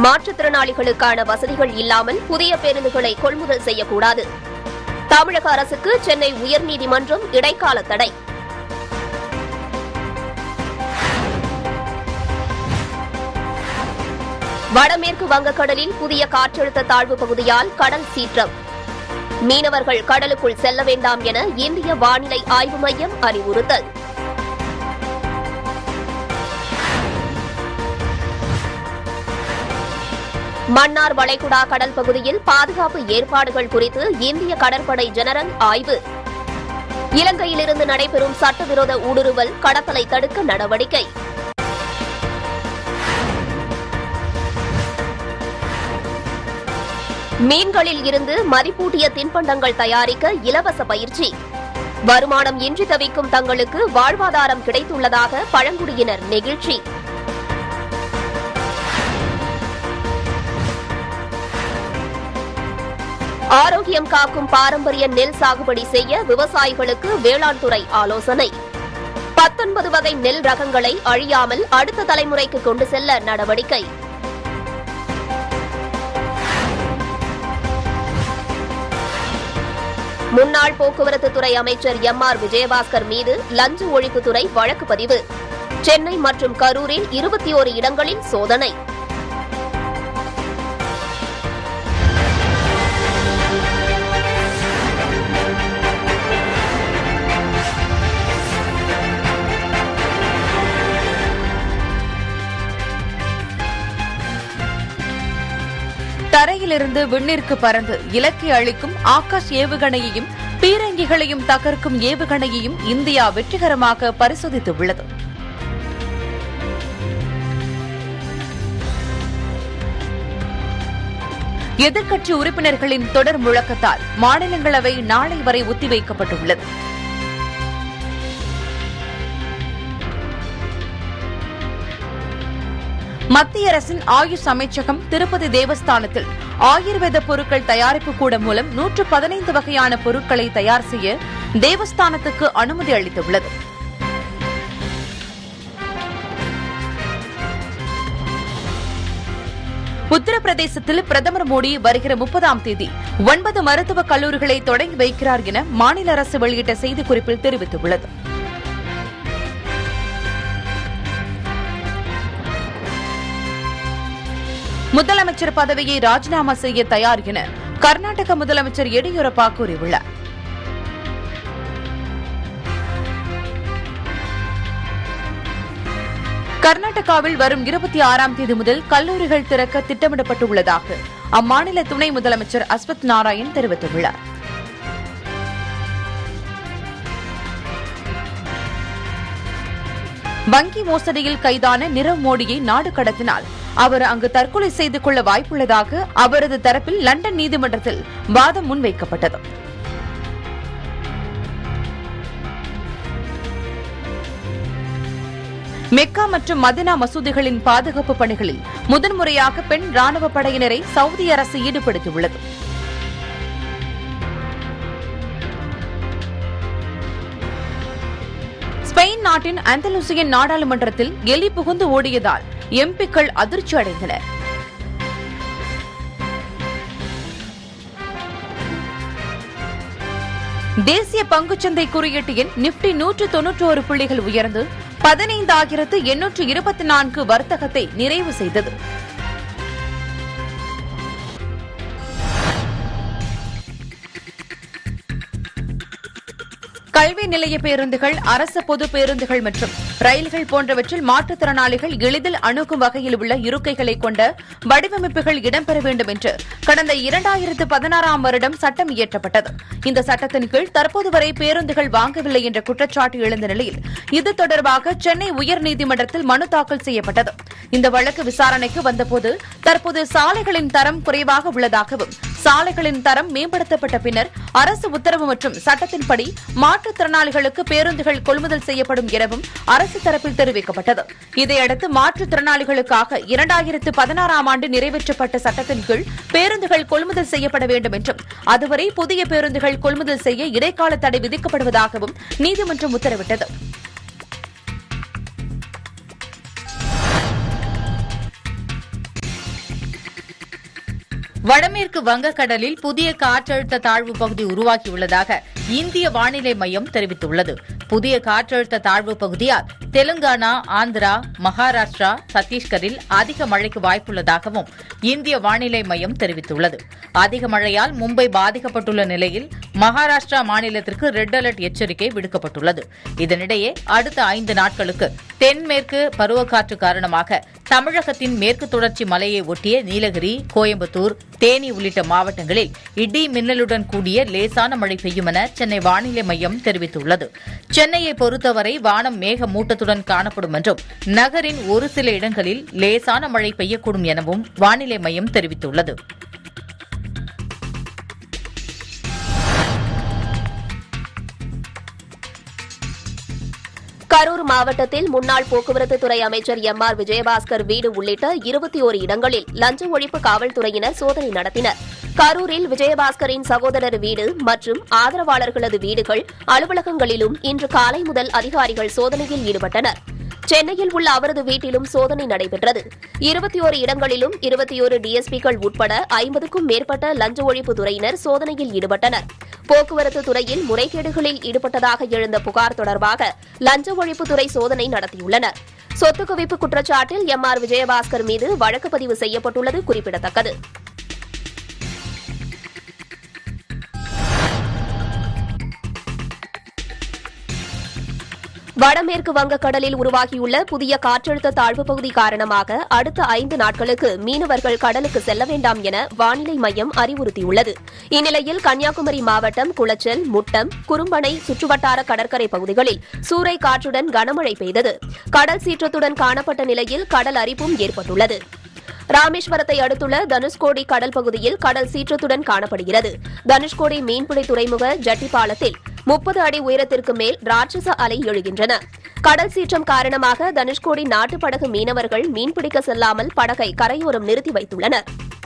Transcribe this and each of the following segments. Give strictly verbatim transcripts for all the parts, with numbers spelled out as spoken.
மாற்றுத்திறனாளிகளுக்கான வசதிகள் இல்லாமல் புதிய பேருந்துகளை கொள்முதல் செய்யக்கூடாது. தமிழக அரசுக்கு சென்னை உயர்நீதிமன்றம் இடைக்கால தடை. வடமேற்கு வங்கக்கடலில் புதிய காற்றழுத்த தாழ்வு பகுதியால் கடல் சீற்றம். மீனவர்கள் கடலுக்குள் செல்ல வேண்டாம் என இந்திய வானிலை ஆய்வு மையம் அறிவுறுத்தல். மன்னார் வளைகுடா கடல் பகுதியில் பாதுகாப்பு ஏற்பாடுகள் குறித்து இந்திய கடற்படை ஜெனரல் ஆய்வு. இலங்கையிலிருந்து நடைபெறும் சட்டவிரோத ஊடுருவல் கடத்தலை தடுக்க நடவடிக்கை. மீன்களில் இருந்து மதிப்பூட்டிய தின்பண்டங்கள் தயாரிக்க இலவச பயிற்சி. வருமானம் இன்றி தவிக்கும் தங்களுக்கு வாழ்வாதாரம் கிடைத்துள்ளதாக பழங்குடியினர் நெகிழ்ச்சி. ஆரோக்கியம் காக்கும் பாரம்பரிய நெல் சாகுபடி செய்ய விவசாயிகளுக்கு வேளாண் துறை ஆலோசனை. பத்தொன்பது வகை நெல் ரகங்களை அழியாமல் அடுத்த தலைமுறைக்கு கொண்டு செல்ல நடவடிக்கை. முன்னாள் போக்குவரத்து துறை அமைச்சர் எம் ஆர் விஜயபாஸ்கர் மீது லஞ்ச ஒழிப்புத்துறை வழக்கு பதிவு. சென்னை மற்றும் கரூரில் இருபத்தி ஓரு இடங்களில் சோதனை. தரையிலிருந்து விண்ணிற்கு பறந்து இலக்கை அளிக்கும் ஆகாஷ் ஏவுகணையையும் பீரங்கிகளையும் தகர்க்கும் ஏவுகணையையும் இந்தியா வெற்றிகரமாக பரிசோதித்துள்ளது. எதிர்க்கட்சி உறுப்பினர்களின் தொடர் முழக்கத்தால் மாநிலங்களவை நாளை வரை ஒத்திவைக்கப்பட்டுள்ளது. மத்திய அரசின் ஆயுஷ் அமைச்சகம் திருப்பதி தேவஸ்தானத்தில் ஆயுர்வேத பொருட்கள் தயாரிப்பு கூடம் மூலம் நூற்று பதினைந்து வகையான பொருட்களை தயார் செய்ய தேவஸ்தானத்துக்கு அனுமதி அளித்துள்ளது. உத்தரப்பிரதேசத்தில் பிரதமர் மோடி வருகிற முப்பதாம் தேதி ஒன்பது மருத்துவக் கல்லூரிகளை தொடங்கி வைக்கிறார் என மாநில அரசு வெளியிட்ட செய்திக்குறிப்பில் தெரிவித்துள்ளது. முதலமைச்சர் பதவியை ராஜினாமா செய்ய தயார் என கர்நாடக முதலமைச்சர் எடியூரப்பா கூறியுள்ளார். கர்நாடகாவில் வரும் இருபத்தி ஆறாம் தேதி முதல் கல்லூரிகள் திறக்க திட்டமிடப்பட்டுள்ளதாக அம்மாநில துணை முதலமைச்சர் அஸ்வத் நாராயண் தெரிவித்துள்ளார். வங்கி மோசடியில் கைதான நிரவ் மோடியை நாடு கடத்தினால் அவர் அங்கு தற்கொலை செய்து கொள்ள வாய்ப்புள்ளதாக அவரது தரப்பில் லண்டன் நீதிமன்றத்தில் வாதம் முன்வைக்கப்பட்டது. மெக்கா மற்றும் மதினா மசூதிகளின் பாதுகாப்பு பணிகளில் முதன்முறையாக பெண் ராணுவ படையினரை சவுதி அரசு ஈடுபடுத்தியுள்ளது. ஸ்பெயின் நாட்டின் அந்தலூசியன் நாடாளுமன்றத்தில் எலி புகுந்து ஓடியதால் எம்பிக்கள் அதிர்ச்சி அடைந்தனர். தேசிய பங்குச்சந்தை குறியீட்டு எண் நிப்டி நூற்று தொன்னூற்றி ஒரு புள்ளிகள் உயர்ந்து பதினைந்தாயிரத்து எண்ணூற்று இருபத்தி நான்கு வர்த்தகத்தை நிறைவு செய்தது. கல்வி நிலைய பேருந்துகள், அரசு பொது பேருந்துகள் மற்றும் ரயில்கள் போன்றவற்றில் மாற்றுத்திறனாளிகள் எளிதில் அணுகும் வகையில் உள்ள இருக்கைகளை கொண்ட வடிவமைப்புகள் இடம்பெற வேண்டும் என்று கடந்த இரண்டாயிரத்து பதினாறாம் வருடம் சட்டம் இயற்றப்பட்டது. இந்த சட்டத்தின் கீழ் தற்போது வரை பேருந்துகள் வாங்கவில்லை என்ற குற்றச்சாட்டு எழுந்த நிலையில் இது தொடர்பாக சென்னை உயர்நீதிமன்றத்தில் மனு தாக்கல் செய்யப்பட்டது. இந்த வழக்கு விசாரணைக்கு வந்தபோது தற்போது சாலைகளின் தரம் குறைவாக உள்ளதாகவும் சாலைகளின் தரம் மேம்படுத்தப்பட்ட பின்னர் அரசு உத்தரவு மற்றும் சட்டத்தின்படி மாற்றுத்திறனாளிகளுக்கு பேருந்துகள் கொள்முதல் செய்யப்படும் எனவும் அரசு தரப்பில் தெரிவிக்கப்பட்டது. இதையடுத்து மாற்றுத்திறனாளிகளுக்காக இரண்டாயிரத்து பதினாறாம் ஆண்டு நிறைவேற்றப்பட்ட சட்டத்தின் கீழ் பேருந்துகள் கொள்முதல் செய்யப்பட வேண்டும் என்றும் அதுவரை புதிய பேருந்துகள் கொள்முதல் செய்ய இடைக்கால தடை விதிக்கப்படுவதாகவும் நீதிமன்றம் உத்தரவிட்டது. வடமேற்கு வங்கக்கடலில் புதிய காற்றழுத்த தாழ்வு பகுதி உருவாகியுள்ளதாக இந்திய வானிலை மையம் தெரிவித்துள்ளது. புதிய காற்றழுத்த தாழ்வு பகுதியால் தெலுங்கானா, ஆந்திரா, மகாராஷ்டிரா, சத்தீஸ்கரில் அதிக மழைக்கு வாய்ப்புள்ளதாகவும் இந்திய வானிலை மையம் தெரிவித்துள்ளது. அதிக மழையால் மும்பை பாதிக்கப்பட்டுள்ள நிலையில் மகாராஷ்டிரா மாநிலத்திற்கு ரெட் அலர்ட் எச்சரிக்கை விடுக்கப்பட்டுள்ளது. இதனிடையே அடுத்த ஐந்து நாட்களுக்கு தென்மேற்கு பருவக்காற்று காரணமாக தமிழகத்தின் மேற்கு தொடர்ச்சி மலையை ஒட்டிய நீலகிரி, கோயம்புத்தூர், தேனி உள்ளிட்ட மாவட்டங்களில் இடி மின்னலுடன் கூடிய லேசான மழை பெய்யும் என சென்னை வானிலை மையம் தெரிவித்துள்ளது. சென்னையை பொறுத்தவரை வானம் மேகமூட்டத்துடன் காணப்படும் என்றும் நகரின் ஒரு சில இடங்களில் லேசான மழை பெய்யக்கூடும் எனவும் வானிலை மையம் தெரிவித்துள்ளது. கரூர் மாவட்டத்தில் முன்னாள் போக்குவரத்து துறை அமைச்சர் எம் ஆர் விஜயபாஸ்கர் வீடு உள்ளிட்ட இருபத்தி ஒரு இடங்களில் லஞ்ச ஒழிப்பு காவல்துறையினர் சோதனை நடத்தினர். கரூரில் விஜயபாஸ்கரின் சகோதரர் வீடு மற்றும் ஆதரவாளர்களது வீடுகள், அலுவலகங்களிலும் இன்று காலை முதல் அதிகாரிகள் சோதனையில் ஈடுபட்டனர். சென்னையில் உள்ள அவரது வீட்டிலும் சோதனை நடைபெற்றது. இருபத்தி ஒரு இடங்களிலும் இருபத்தி ஒரு டிஎஸ்பிக்கள் உட்பட ஐம்பதுக்கும் மேற்பட்ட லஞ்ச ஒழிப்பு துறையினர் சோதனையில் ஈடுபட்டனர். போக்குவரத்து துறையில் முறைகேடுகளில் ஈடுபட்டதாக எழுந்த புகார் தொடர்பாக லஞ்ச ஒழிப்புத்துறை சோதனை நடத்தியுள்ளனர். சொத்து குவிப்பு குற்றச்சாட்டில் எம் ஆர் விஜயபாஸ்கர் மீது வழக்கு பதிவு செய்யப்பட்டுள்ளது குறிப்பிடத்தக்கது. வடமேற்கு வங்கக்கடலில் உருவாகியுள்ள புதிய காற்றழுத்த தாழ்வு பகுதி காரணமாக அடுத்த ஐந்து நாட்களுக்கு மீனவர்கள் கடலுக்கு செல்ல வேண்டாம் என வானிலை மையம் அறிவுறுத்தியுள்ளது. இந்நிலையில் கன்னியாகுமரி மாவட்டம் குளச்சல், முட்டம், குறும்பனை சுற்றுவட்டார கடற்கரை பகுதிகளில் சூறை காற்றுடன் கனமழை பெய்தது. கடல் சீற்றத்துடன் காணப்பட்ட நிலையில் கடல் அரிப்பும் ஏற்பட்டுள்ளது. ராமேஸ்வரத்தை அடுத்துள்ள தனுஷ்கோடி கடல் பகுதியில் கடல் சீற்றத்துடன் காணப்படுகிறது. தனுஷ்கோடி மீன்பிடி துறைமுக ஜட்டி பாலத்தில் முப்பது அடி உயரத்திற்கு மேல் ராட்சச அலை எழுகின்றன. கடல் சீற்றம் காரணமாக தனுஷ்கோடி நாட்டுப்படகு மீனவர்கள் மீன்பிடிக்க செல்லாமல் படகை கரையோரம் நிறுத்தி வைத்துள்ளனர்.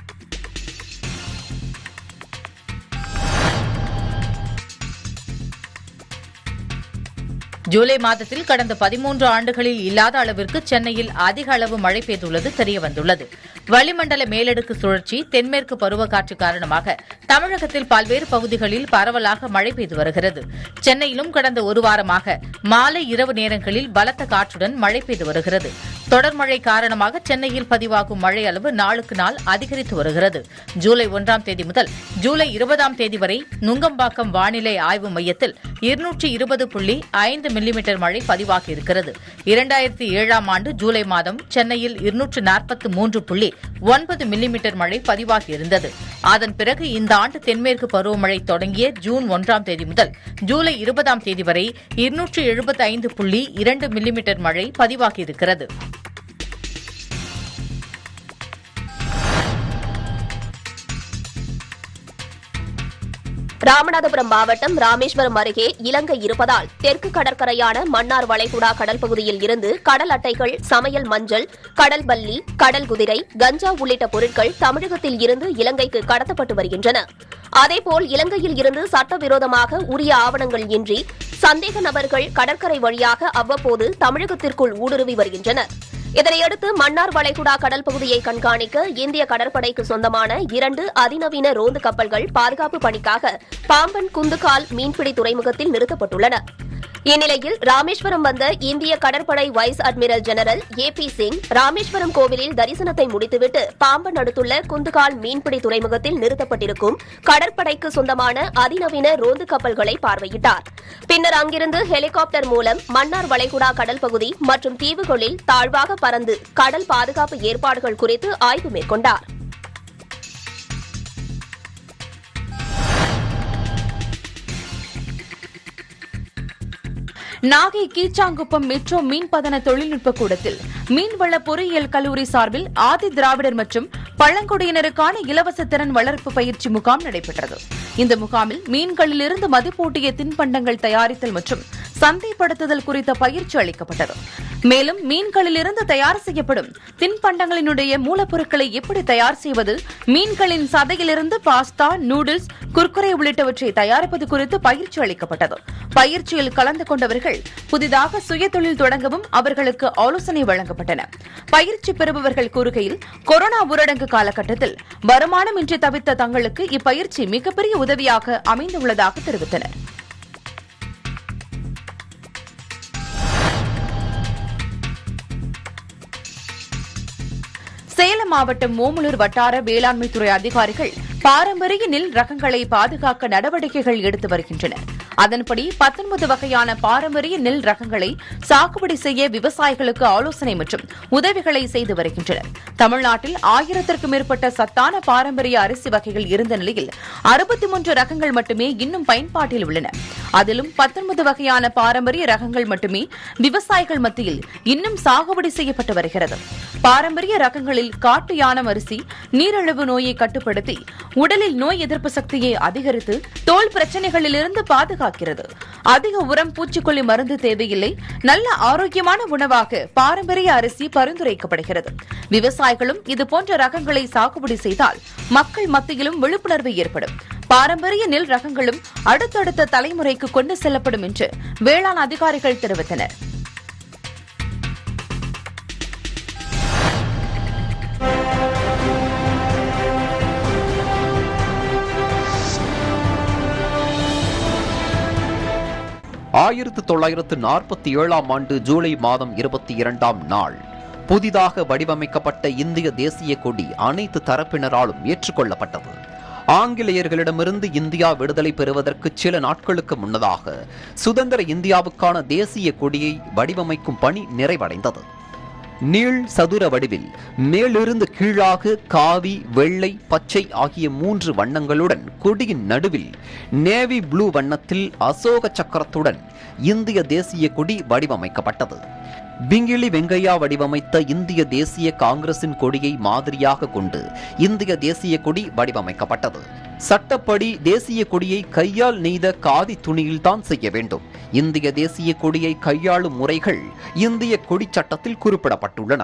ஜூலை மாதத்தில் கடந்த பதிமூன்று ஆண்டுகளில் இல்லாத அளவிற்கு சென்னையில் அதிக அளவு மழை பெய்துள்ளது தெரியவந்துள்ளது. வளிமண்டல மேலடுக்கு சுழற்சி, தென்மேற்கு பருவக்காற்று காரணமாக தமிழகத்தில் பல்வேறு பகுதிகளில் பரவலாக மழை பெய்து வருகிறது. சென்னையிலும் கடந்த ஒரு வாரமாக மாலை இரவு நேரங்களில் பலத்த காற்றுடன் மழை பெய்து வருகிறது. தொடர் மழை காரணமாக சென்னையில் பதிவாகும் மழை அளவு நாளுக்கு நாள் அதிகரித்து வருகிறது. ஜூலை ஒன்றாம் தேதி முதல் ஜூலை இருபதாம் தேதி வரை நுங்கம்பாக்கம் வானிலை ஆய்வு மையத்தில் இருநூற்று இருபது புள்ளி ஐந்து மில்லிமீட்டர் மழை பதிவாகியிருக்கிறது. இரண்டாயிரத்தி ஏழாம் ஆண்டு ஜூலை மாதம் சென்னையில் இருநூற்று நாற்பத்தி மூன்று புள்ளி ஒன்பது மில்லிமீட்டர் மழை பதிவாகியிருந்தது. அதன் பிறகு இந்த ஆண்டு தென்மேற்கு பருவமழை தொடங்கிய ஜூன் ஒன்றாம் தேதி முதல் ஜூலை இருபதாம் தேதி வரை இருநூற்று எழுபத்தி ஐந்து புள்ளி இரண்டு மில்லிமீட்டர் மழை பதிவாகியிருக்கிறது. ராமநாதபுரம் மாவட்டம் ராமேஸ்வரம் அருகே இலங்கை இருப்பதால் தெற்கு கடற்கரையான மன்னார் வளைகுடா கடல் பகுதியில் இருந்து கடல் அட்டைகள், சமையல் மஞ்சள், கடல் பல்லி, கடல் குதிரை, கஞ்சா உள்ளிட்ட பொருட்கள் தமிழகத்தில் இருந்து இலங்கைக்கு கடத்தப்பட்டு வருகின்றன. அதேபோல் இலங்கையில் இருந்து சட்டவிரோதமாக உரிய ஆவணங்கள் இன்றி சந்தேக நபர்கள் கடற்கரை வழியாக அவ்வப்போது தமிழகத்திற்குள் ஊடுருவி வருகின்றனர். இதனையடுத்து மன்னார் வளைகுடா கடல் பகுதியை கண்காணிக்க இந்திய கடற்படைக்கு சொந்தமான இரண்டு அதிநவீன ரோந்து கப்பல்கள் பாதுகாப்பு பணிக்காக பாம்பன் குந்துகால் மீன்பிடி துறைமுகத்தில் நிறுத்தப்பட்டுள்ளன. இந்நிலையில் ராமேஸ்வரம் வந்த இந்திய கடற்படை vice admiral general A B Singh Rameswaram கோவிலில் தரிசனத்தை முடித்துவிட்டு பாம்பன் அடுத்துள்ள குந்துகால் மீன்பிடி துறைமுகத்தில் நிறுத்தப்பட்டிருக்கும் கடற்படைக்கு சொந்தமான அதிநவீன ரோந்து கப்பல்களை பார்வையிட்டார். பின்னர் அங்கிருந்து ஹெலிகாப்டர் மூலம் மன்னார் வளைகுடா கடல் பகுதி மற்றும் தீவுகளில் தாழ்வாக பறந்து கடல் பாதுகாப்பு ஏற்பாடுகள் குறித்து ஆய்வு மேற்கொண்டார். நாகை கீச்சாங்குப்பம் மெட்ரோ மீன்பதன தொழில்நுட்ப கூடத்தில் மீன்வள பொறியியல் கல்லூரி சார்பில் ஆதி திராவிடர் மற்றும் பழங்குடியினருக்கான இலவச திறன் வளர்ப்பு பயிற்சி முகாம் நடைபெற்றது. இந்த முகாமில் மீன்களிலிருந்து மதிப்பூட்டிய தின்பண்டங்கள் தயாரித்தல் மற்றும் சந்தைப்படுத்துதல் குறித்த பயிற்சி அளிக்கப்பட்டது. மேலும் மீன்களிலிருந்து தயார் செய்யப்படும் தின்பண்டங்களினுடைய மூலப்பொருட்களை எப்படி தயார் செய்வது, மீன்களின் சதையிலிருந்து பாஸ்தா, நூடுல்ஸ், குர்குரே உள்ளிட்டவற்றை தயாரிப்பது குறித்து பயிற்சி அளிக்கப்பட்டது. பயிற்சியில் கலந்து கொண்டவர்கள் புதிதாக சுயதொழில் தொடங்கவும் அவர்களுக்கு ஆலோசனை வழங்கப்பட்டன. பயிற்சி பெறுபவர்கள் கூறுகையில், கொரோனா ஊரடங்கு காலகட்டத்தில் வருமானமின்றி தவித்த தங்களுக்கு இப்பயிற்சி மிகப்பெரிய உதவியாக அமைந்துள்ளதாக தெரிவித்தனர். சேலம் மாவட்டம் ஓமலூர் வட்டார வேளாண்மைத்துறை அதிகாரிகள் பாரம்பரிய நெல் ரகங்களை பாதுகாக்க நடவடிக்கைகள் எடுத்து வருகின்றனர். அதன்படி பத்தொன்பது வகையான பாரம்பரிய நெல் ரகங்களை சாகுபடி செய்ய விவசாயிகளுக்கு ஆலோசனை மற்றும் உதவிகளை செய்து வருகின்றனர். தமிழ்நாட்டில் ஆயிரத்திற்கும் மேற்பட்ட சத்தான பாரம்பரிய அரிசி வகைகள் இருந்த நிலையில் அறுபத்தி மூன்று ரகங்கள் மட்டுமே இன்னும் பயன்பாட்டில் உள்ளன. அதிலும் பத்தொன்பது வகையான பாரம்பரிய ரகங்கள் மட்டுமே விவசாயிகள் மத்தியில் இன்னும் சாகுபடி செய்யப்பட்டு வருகிறது. பாரம்பரிய ரகங்களில் காட்டு யானம் அரிசி நீரிழிவு நோயை கட்டுப்படுத்தி உடலில் நோய் எதிர்ப்பு சக்தியை அதிகரித்து தோல் பிரச்சினைகளிலிருந்து பாதுகாக்கிறது. அதிக உரம், பூச்சிக்கொல்லி மருந்து தேவையில்லை. நல்ல ஆரோக்கியமான உணவாக பாரம்பரிய அரிசி பரிந்துரைக்கப்படுகிறது. விவசாயிகளும் இதுபோன்ற ரகங்களை சாகுபடி செய்தால் மக்கள் மத்தியிலும் விழிப்புணர்வு ஏற்படும். பாரம்பரிய நெல் ரகங்களும் அடுத்தடுத்த தலைமுறைக்கு கொண்டு செல்லப்படும் என்று வேளாண் அதிகாரிகள் தெரிவித்தனர். ஆயிரத்து தொள்ளாயிரத்து நாற்பத்தி ஏழாம் ஆண்டு ஜூலை மாதம் இருபத்தி இரண்டாம் நாள் புதிதாக வடிவமைக்கப்பட்ட இந்திய தேசிய கொடி அனைத்து தரப்பினராலும் ஏற்றுக்கொள்ளப்பட்டது. ஆங்கிலேயர்களிடமிருந்து இந்தியா விடுதலை பெறுவதற்கு சில நாட்களுக்கு முன்னதாக சுதந்திர இந்தியாவுக்கான தேசிய கொடியை வடிவமைக்கும் பணி நிறைவடைந்தது. நீள் சதுர வடிவில் மேலிருந்து கீழாக காவி, வெள்ளை, பச்சை ஆகிய மூன்று வண்ணங்களுடன் கொடியின் நடுவில் நேவி ப்ளூ வண்ணத்தில் அசோக சக்கரத்துடன் இந்திய தேசிய கொடி வடிவமைக்கப்பட்டது. பிங்கிலி வெங்கையா வடிவமைத்த இந்திய தேசிய காங்கிரசின் கொடியை மாதிரியாக கொண்டு இந்திய தேசிய கொடி வடிவமைக்கப்பட்டது. சட்டப்படி தேசிய கொடியை கையால் நெய்த காதி துணியில்தான் செய்ய வேண்டும். இந்திய தேசிய கொடியை கையாளும் முறைகள் இந்திய கொடி சட்டத்தில் குறிப்பிடப்பட்டுள்ளன.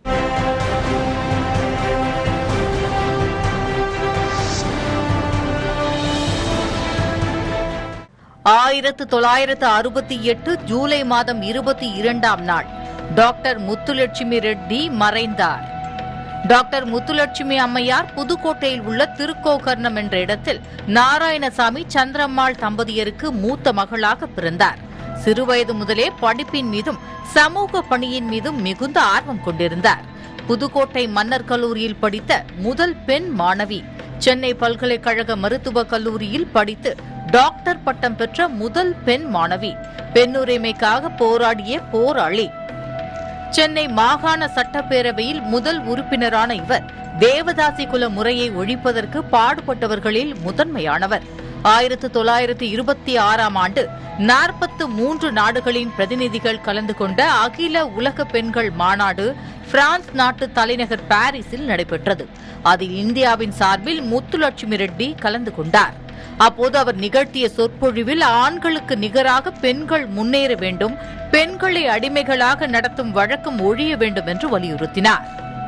ஆயிரத்து தொள்ளாயிரத்து அறுபத்தி எட்டு ஜூலை மாதம் இருபத்தி இரண்டாம் நாள் டாக்டர் முத்துலட்சுமி ரெட்டி மறைந்தார். டாக்டர் முத்துலட்சுமி அம்மையார் புதுக்கோட்டையில் உள்ள திருக்கோகர்ணம் என்ற இடத்தில் நாராயணசாமி சந்திரம்மாள் தம்பதியருக்கு மூத்த மகளாக பிறந்தார். சிறுவயது முதலே படிப்பின் மீதும் சமூக பணியின் மீதும் மிகுந்த ஆர்வம் கொண்டிருந்தார். புதுக்கோட்டை மன்னர் கல்லூரியில் படித்த முதல் பெண் மாணவி. சென்னை பல்கலைக்கழக மருத்துவக் கல்லூரியில் படித்து டாக்டர் பட்டம் பெற்ற முதல் பெண் மாணவி. பெண்ணுரிமைக்காக போராடிய போராளி. சென்னை மாகாண சட்டப்பேரவையில் முதல் உறுப்பினரான இவர் தேவதாசி குல முறையை ஒழிப்பதற்கு பாடுபட்டவர்களில் முதன்மையானவர். ஆயிரத்து தொள்ளாயிரத்து இருபத்தி ஆறாம் ஆண்டு நாற்பத்து மூன்று நாடுகளின் பிரதிநிதிகள் கலந்து கொண்ட அகில உலக பெண்கள் மாநாடு பிரான்ஸ் நாட்டு தலைநகர் பாரிஸில் நடைபெற்றது. அதில் இந்தியாவின் சார்பில் முத்துலட்சுமி ரெட்டி கலந்து கொண்டார். அப்போது அவர் நிகழ்த்திய சொற்பொழிவில் ஆண்களுக்கு நிகராக பெண்கள் முன்னேற வேண்டும், பெண்களை அடிமைகளாக நடத்தும் வழக்கம் ஒழிய வேண்டும் என்று வலியுறுத்தினார்.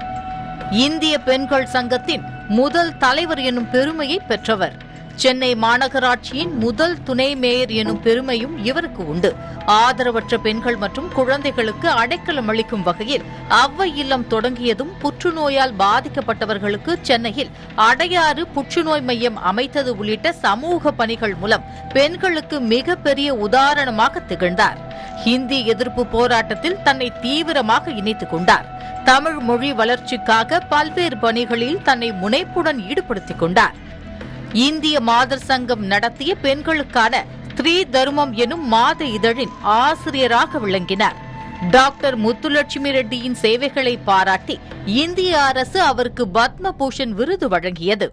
இந்திய பெண்கள் சங்கத்தின் முதல் தலைவர் எனும் பெருமையை பெற்றவர். சென்னை மாநகராட்சியின் முதல் துணை மேயர் எனும் பெருமையும் இவருக்கு உண்டு. ஆதரவற்ற பெண்கள் மற்றும் குழந்தைகளுக்கு அடைக்கலம் அளிக்கும் வகையில் அவ்வை இல்லம் தொடங்கியதும் புற்றுநோயால் பாதிக்கப்பட்டவர்களுக்கு சென்னையில் அடையாறு புற்றுநோய் மையம் அமைத்தது உள்ளிட்ட சமூக பணிகள் மூலம் பெண்களுக்கு மிகப்பெரிய உதாரணமாக திகழ்ந்தார். ஹிந்தி எதிர்ப்பு போராட்டத்தில் தன்னை தீவிரமாக இணைத்துக் கொண்டார். தமிழ் மொழி வளர்ச்சிக்காக பல்வேறு பணிகளில் தன்னை முனைப்புடன் ஈடுபடுத்திக் கொண்டார். இந்திய மாதர் சங்கம் நடத்திய பெண்களுக்கான ஸ்ரீ தர்மம் எனும் மாத இதழின் ஆசிரியராக விளங்கினார். டாக்டர் முத்துலட்சுமி ரெட்டியின் சேவைகளை பாராட்டி இந்திய அரசு அவருக்கு பத்ம பூஷன் விருது வழங்கியது.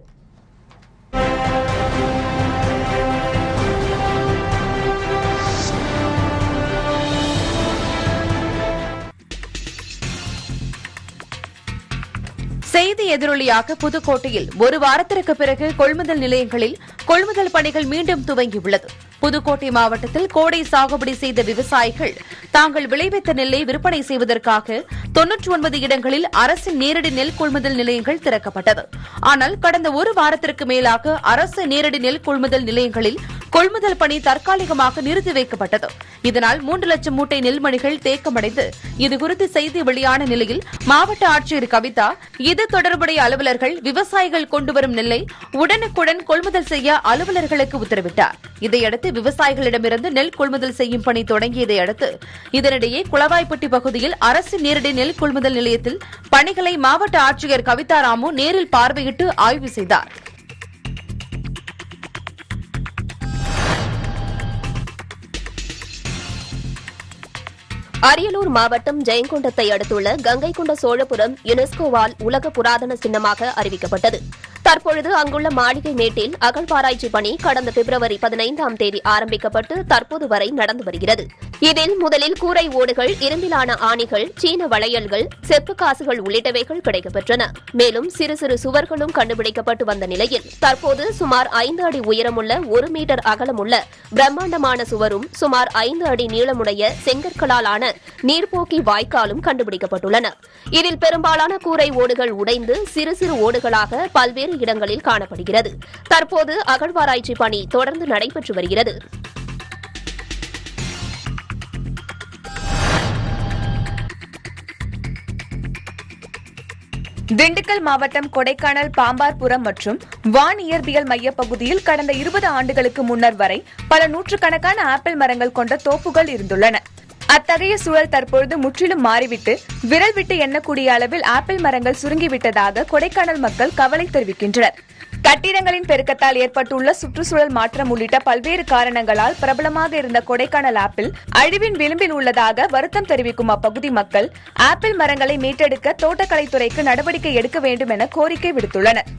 செய்தி எதிரொலியாக புதுக்கோட்டையில் ஒரு வாரத்திற்கு பிறகு கொள்முதல் நிலையங்களில் கொள்முதல் பணிகள் மீண்டும் துவங்கியுள்ளது. புதுக்கோட்டை மாவட்டத்தில் கோடை சாகுபடி செய்த விவசாயிகள் தாங்கள் விளைவித்த நெல்லை விற்பனை செய்வதற்காக தொன்னூற்றி ஒன்பது இடங்களில் அரசின் நேரடி நெல் கொள்முதல் நிலையங்கள் திறக்கப்பட்டது. ஆனால் கடந்த ஒரு வாரத்திற்கு மேலாக அரசு நேரடி நெல் கொள்முதல் நிலையங்களில் கொள்முதல் பணி தற்காலிகமாக நிறுத்தி வைக்கப்பட்டது. இதனால் மூன்று லட்சம் மூட்டை நெல்மணிகள் தேக்கமடைந்து இதுகுறித்து செய்தி வெளியான நிலையில் மாவட்ட ஆட்சியர் கவிதா இது தொடர்புடைய அலுவலர்கள் விவசாயிகள் கொண்டுவரும் நெல்லை உடனுக்குடன் கொள்முதல் செய்ய அலுவலர்களுக்கு உத்தரவிட்டார். இதையடுத்து விவசாயிகளிடமிருந்து நெல் கொள்முதல் செய்யும் பணி தொடங்கியதை அடுத்து இதனிடையே குளவாய்ப்பட்டி பகுதியில் அரசு நேரடி நெல் கொள்முதல் நிலையத்தில் பணிகளை மாவட்ட ஆட்சியர் கவிதா ராமு நேரில் பார்வையிட்டு ஆய்வு செய்தார். அரியலூர் மாவட்டம் ஜெயங்கொண்டத்தை அடுத்துள்ள கங்கைகொண்ட சோழபுரம் யுனெஸ்கோவால் உலக புராதன சின்னமாக அறிவிக்கப்பட்டது. தற்பொழுது அங்குள்ள மாளிகை மேட்டில் அகழ்வாராய்ச்சி பணி கடந்த பிப்ரவரி பதினைந்தாம் தேதி ஆரம்பிக்கப்பட்டு தற்போது வரை நடந்து வருகிறது. இதில் முதலில் கூரை ஓடுகள், இரும்பிலான ஆணிகள், சீன வளையல்கள், செப்பு காசுகள் உள்ளிட்டவைகள் கிடைக்கப்பெற்றன. மேலும் சிறு சிறு சுவர்களும் கண்டுபிடிக்கப்பட்டு வந்த நிலையில் தற்போது சுமார் ஐந்து அடி உயரமுள்ள ஒரு மீட்டர் அகலமுள்ள பிரம்மாண்டமான சுவரும் சுமார் ஐந்து அடி நீளமுடைய செங்கற்களாலான நீர்போக்கி வாய்க்காலும் கண்டுபிடிக்கப்பட்டுள்ளன. இதில் பெரும்பாலான கூரை ஓடுகள் உடைந்து சிறு சிறு ஓடுகளாக பல்வேறு இடங்களில் காணப்படுகிறது. தற்போது அகழ்வாராய்ச்சி பணி தொடர்ந்து நடைபெற்று வருகிறது. திண்டுக்கல் மாவட்டம் கொடைக்கானல் பாம்பார்புரம் மற்றும் வான் இயற்பியல் மைய பகுதியில் கடந்த இருபது ஆண்டுகளுக்கு முன்னர் வரை பல நூற்றுக்கணக்கான ஆப்பிள் மரங்கள் கொண்ட தோப்புகள் இருந்துள்ளன. அத்தகைய சூழல் தற்பொழுது முற்றிலும் மாறிவிட்டு விரல் விட்டு எண்ணக்கூடிய அளவில் ஆப்பிள் மரங்கள் சுருங்கிவிட்டதாக கொடைக்கானல் மக்கள் கவலை தெரிவிக்கின்றனர். கட்டிடங்களின் பெருக்கத்தால் ஏற்பட்டுள்ள சுற்றுச்சூழல் மாற்றம் உள்ளிட்ட பல்வேறு காரணங்களால் பிரபலமாக இருந்த கொடைக்கானல் ஆப்பிள் அழிவின் விளிம்பில் உள்ளதாக வருத்தம் தெரிவிக்கும் அப்பகுதி மக்கள் ஆப்பிள் மரங்களை மீட்டெடுக்க தோட்டக்கலைத்துறைக்கு நடவடிக்கை எடுக்க வேண்டும் என கோரிக்கை விடுத்துள்ளனர்.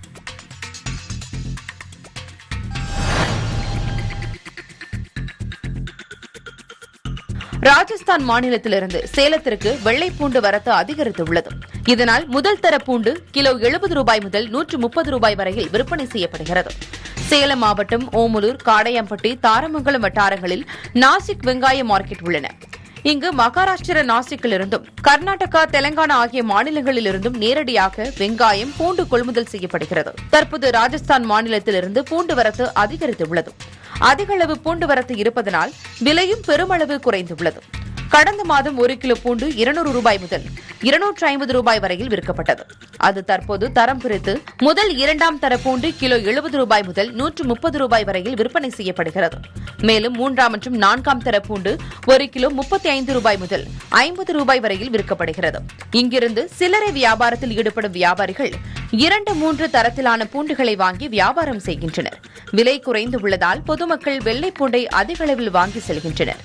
ராஜஸ்தான் மாநிலத்திலிருந்து சேலத்திற்கு வெள்ளை பூண்டு வரத்து அதிகரித்துள்ளது. இதனால் முதல் தர பூண்டு கிலோ எழுபது ரூபாய் முதல் நூற்று முப்பது ரூபாய் வரையில் விற்பனை செய்யப்படுகிறது. சேலம் மாவட்டம் ஓமலூர், காடையம்பட்டி, தாரமங்கலம் வட்டாரங்களில் நாசிக் வெங்காய மார்க்கெட் உள்ளன. இங்கு மகாராஷ்டிர நாசிக்கிலிருந்தும் கர்நாடகா, தெலங்கானா ஆகிய மாநிலங்களிலிருந்தும் நேரடியாக வெங்காயம், பூண்டு கொள்முதல் செய்யப்படுகிறது. தற்போது ராஜஸ்தான் மாநிலத்திலிருந்து பூண்டு வரத்து அதிகரித்துள்ளது. அதிக அளவு பூண்டு வரத்து இருப்பதனால் விலையும் பெருமளவு குறைந்துள்ளது. கடந்த மாதம் ஒரு கிலோ பூண்டு இருநூறு ரூபாய் முதல் இருநூற்று ஐம்பது ரூபாய் வரையில் விற்கப்பட்டது. அது தற்போது தரம் பிரித்து முதல் இரண்டாம் தர பூண்டு கிலோ எழுபது ரூபாய் முதல் நூற்று முப்பது ரூபாய் வரையில் விற்பனை செய்யப்படுகிறது. மேலும் மூன்றாம் மற்றும் நான்காம் தர பூண்டு ஒரு கிலோ முப்பத்தி ஐந்து ரூபாய் முதல் ஐம்பது ரூபாய் வரையில் விற்கப்படுகிறது. இங்கிருந்து சில்லறை வியாபாரத்தில் ஈடுபடும் வியாபாரிகள் இரண்டு மூன்று தரத்திலான பூண்டுகளை வாங்கி வியாபாரம் செய்கின்றனர். விலை குறைந்து உள்ளதால் பொதுமக்கள் வெள்ளை பூண்டை அதிக அளவில் வாங்கி செல்கின்றனர்.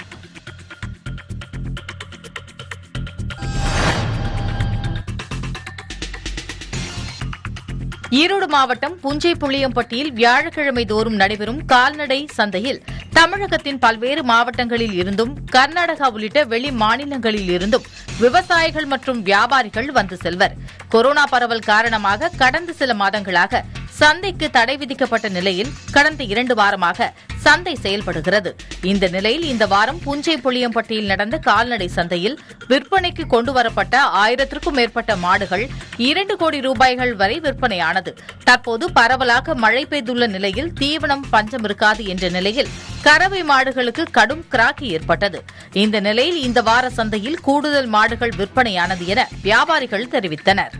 ஈரோடு மாவட்டம் புஞ்சை புளியம்பட்டியில் வியாழக்கிழமை தோறும் நடைபெறும் கால்நடை சந்தையில் தமிழகத்தின் பல்வேறு மாவட்டங்களில் இருந்தும் கர்நாடகா உள்ளிட்ட வெளி மாநிலங்களில் இருந்தும் விவசாயிகள் மற்றும் வியாபாரிகள் வந்து செல்வர். கொரோனா பரவல் காரணமாக கடந்த சில மாதங்களாக சந்தைக்கு தடை விதிக்கப்பட்ட நிலையில் கடந்த இரண்டு வாரமாக சந்தை செயல்படுகிறது. இந்த நிலையில் இந்த வாரம் புஞ்சை புளியம்பட்டியில் நடந்த கால்நடை சந்தையில் விற்பனைக்கு கொண்டுவரப்பட்ட ஆயிரத்திற்கும் மேற்பட்ட மாடுகள் இரண்டு கோடி ரூபாய்கள் வரை விற்பனையானது. தற்போது பரவலாக மழை பெய்துள்ள நிலையில் தீவனம் பஞ்சம் இருக்காது என்ற நிலையில் கறவை மாடுகளுக்கு கடும் கிராக்கி ஏற்பட்டது. இந்த நிலையில் இந்த வார சந்தையில் கூடுதல் மாடுகள் விற்பனையானது என வியாபாரிகள் தெரிவித்தனர்.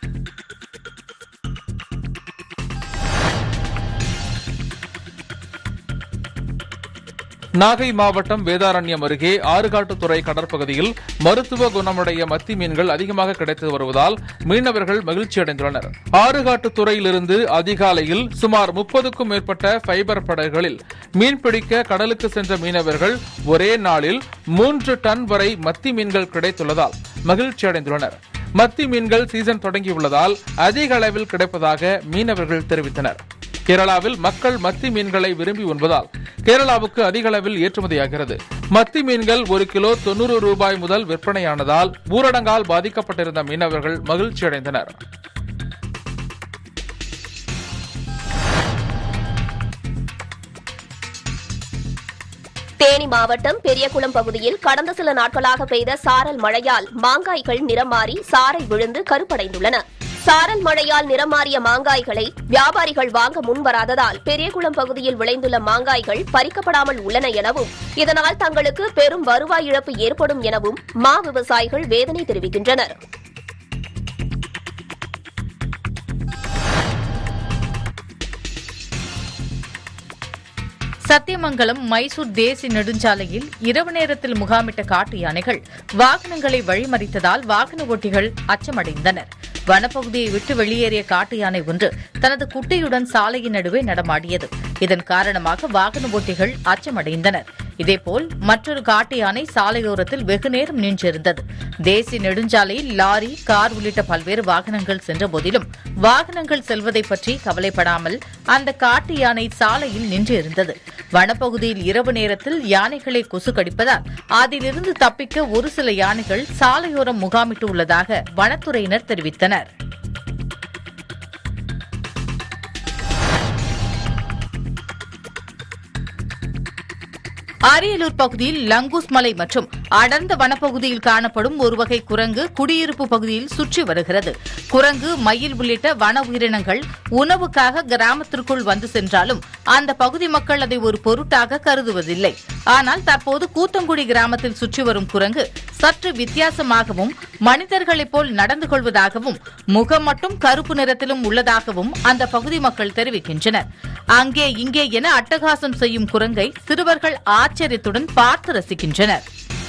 நாகை மாவட்டம் வேதாரண்யம் அருகே ஆறுகாட்டுத்துறை கடற்பகுதியில் மருத்துவ குணமுடைய மத்தி மீன்கள் அதிகமாக கிடைத்து வருவதால் மீனவர்கள் மகிழ்ச்சியடைந்துள்ளனர். ஆறுகாட்டுத்துறையிலிருந்து அதிகாலையில் சுமார் முப்பதுக்கும் மேற்பட்ட ஃபைபர் படகுகளில் மீன்பிடிக்க கடலுக்கு சென்ற மீனவர்கள் ஒரே நாளில் மூன்று டன் வரை மத்தி மீன்கள் கிடைத்துள்ளதால் மகிழ்ச்சியடைந்துள்ளனர். மத்தி மீன்கள் சீசன் தொடங்கியுள்ளதால் அதிக அளவில் கிடைப்பதாக மீனவர்கள் தெரிவித்தனர். கேரளாவில் மக்கள் மத்தி மீன்களை விரும்பி உண்பதால் கேரளாவுக்கு அதிக அளவில் ஏற்றுமதியாகிறது. மத்தி மீன்கள் ஒரு கிலோ தொன்னூறு ரூபாய் முதல் விற்பனையானதால் ஊரடங்கால் பாதிக்கப்பட்டிருந்த மீனவர்கள் மகிழ்ச்சியடைந்தனர். தேனி மாவட்டம் பெரியகுளம் பகுதியில் கடந்த சில நாட்களாக பெய்த சாரல் மழையால் மாங்காய்கள் நிறம் மாறி சாறை விழுந்து கருப்படைந்துள்ளன. சாரல் மழையால் நிறம் மாறிய மாங்காய்களை வியாபாரிகள் வாங்க முன்வராததால் பெரியகுளம் பகுதியில் விளைந்துள்ள மாங்காய்கள் பறிக்கப்படாமல் உள்ளன எனவும் இதனால் தங்களுக்கு பெரும் வருவாய் இழப்பு ஏற்படும் எனவும் மா விவசாயிகள் வேதனை தெரிவிக்கின்றனர். சத்தியமங்கலம் மைசூர் தேசிய நெடுஞ்சாலையில் இரவு நேரத்தில் முகாமிட்ட காட்டு யானைகள் வாகனங்களை வழிமறித்ததால் வாகன ஓட்டிகள் அச்சமடைந்தனர். வனப்பகுதியை விட்டு வெளியேறிய காட்டு யானை ஒன்று தனது குட்டியுடன் சாலையின் நடுவே நடமாடியது. இதன் காரணமாக வாகன ஓட்டிகள் அச்சமடைந்தனர். இதேபோல் மற்றொரு காட்டு யானை சாலையோரத்தில் வெகுநேரம் நின்றிருந்தது. தேசிய நெடுஞ்சாலையில் லாரி, கார் உள்ளிட்ட பல்வேறு வாகனங்கள் சென்ற போதிலும் வாகனங்கள் செல்வதை பற்றி கவலைப்படாமல் அந்த காட்டு யானை சாலையில் நின்றிருந்தது. வனப்பகுதியில் இரவு நேரத்தில் யானைகளை கொசு கடிப்பதால் அதிலிருந்து தப்பிக்க ஒரு சில யானைகள் சாலையோரம் முகாமிட்டு உள்ளதாக வனத்துறையினர் தெரிவித்தனர். அரியலூர் பகுதியில் லங்கூஸ் மலை மற்றும் அடர்ந்த வனப்பகுதியில் காணப்படும் ஒரு வகை குரங்கு குடியிருப்பு பகுதியில் சுற்றி வருகிறது. குரங்கு, மயில் உள்ளிட்ட வன உயிரினங்கள் உணவுக்காக கிராமத்திற்குள் வந்து சென்றாலும் அந்த பகுதி மக்கள் அதை ஒரு பொருட்டாக கருதுவதில்லை. ஆனால் தற்போது கூத்தங்குடி கிராமத்தில் சுற்றி வரும் குரங்கு சற்று வித்தியாசமாகவும் மனிதர்களைப் போல் நடந்து கொள்வதாகவும் முகம் மட்டும் கருப்பு நிறத்திலும் உள்ளதாகவும் அந்த பகுதி மக்கள் தெரிவிக்கின்றனர். அங்கே இங்கே என அட்டகாசம் செய்யும் குரங்கை சிறுவர்கள் ஆச்சரியத்துடன் பார்த்து ரசிக்கின்றனர்.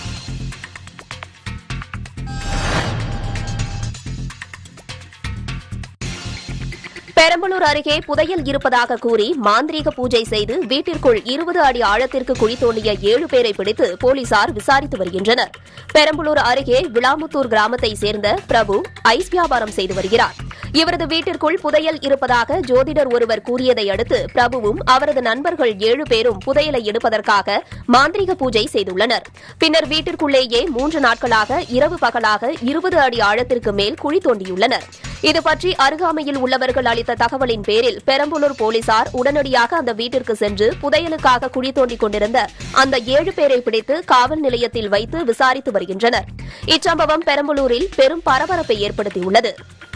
பெரம்பலூர் அருகே புதையல் இருப்பதாக கூறி மாந்திரீக பூஜை செய்து வீட்டிற்குள் இருபது அடி ஆழத்திற்கு குழி தோண்டிய ஏழு பேரை பிடித்து போலீசார் விசாரித்து வருகின்றனர். பெரம்பலூர் அருகே விளாமுத்தூர் கிராமத்தை சேர்ந்த பிரபு ஐஸ் வியாபாரம் செய்து வருகிறார். இவரது வீட்டிற்குள் புதையல் இருப்பதாக ஜோதிடர் ஒருவர் கூறியதை அடுத்து பிரபுவும் அவரது நண்பர்கள் ஏழு பேரும் புதையலை எடுப்பதற்காக மாந்திரீக பூஜை செய்துள்ளனர். பின்னர் வீட்டிற்குள்ளேயே மூன்று நாட்களாக இரவு பகலாக இருபது அடி ஆழத்திற்கு மேல் குழி தோண்டியுள்ளனர். இதுபற்றி அருகாமையில் உள்ளவர்கள் அளித்த தகவலின் பேரில் பெரம்பலூர் போலீசார் உடனடியாக அந்த வீட்டிற்கு சென்று புதையலுக்காக குழி தோண்டிக் கொண்டிருந்த அந்த ஏழு பேரை பிடித்து காவல் நிலையத்தில் வைத்து விசாரித்து வருகின்றனர். இச்சம்பவம் பெரம்பலூரில் பெரும் பரபரப்பை ஏற்படுத்தியுள்ளது.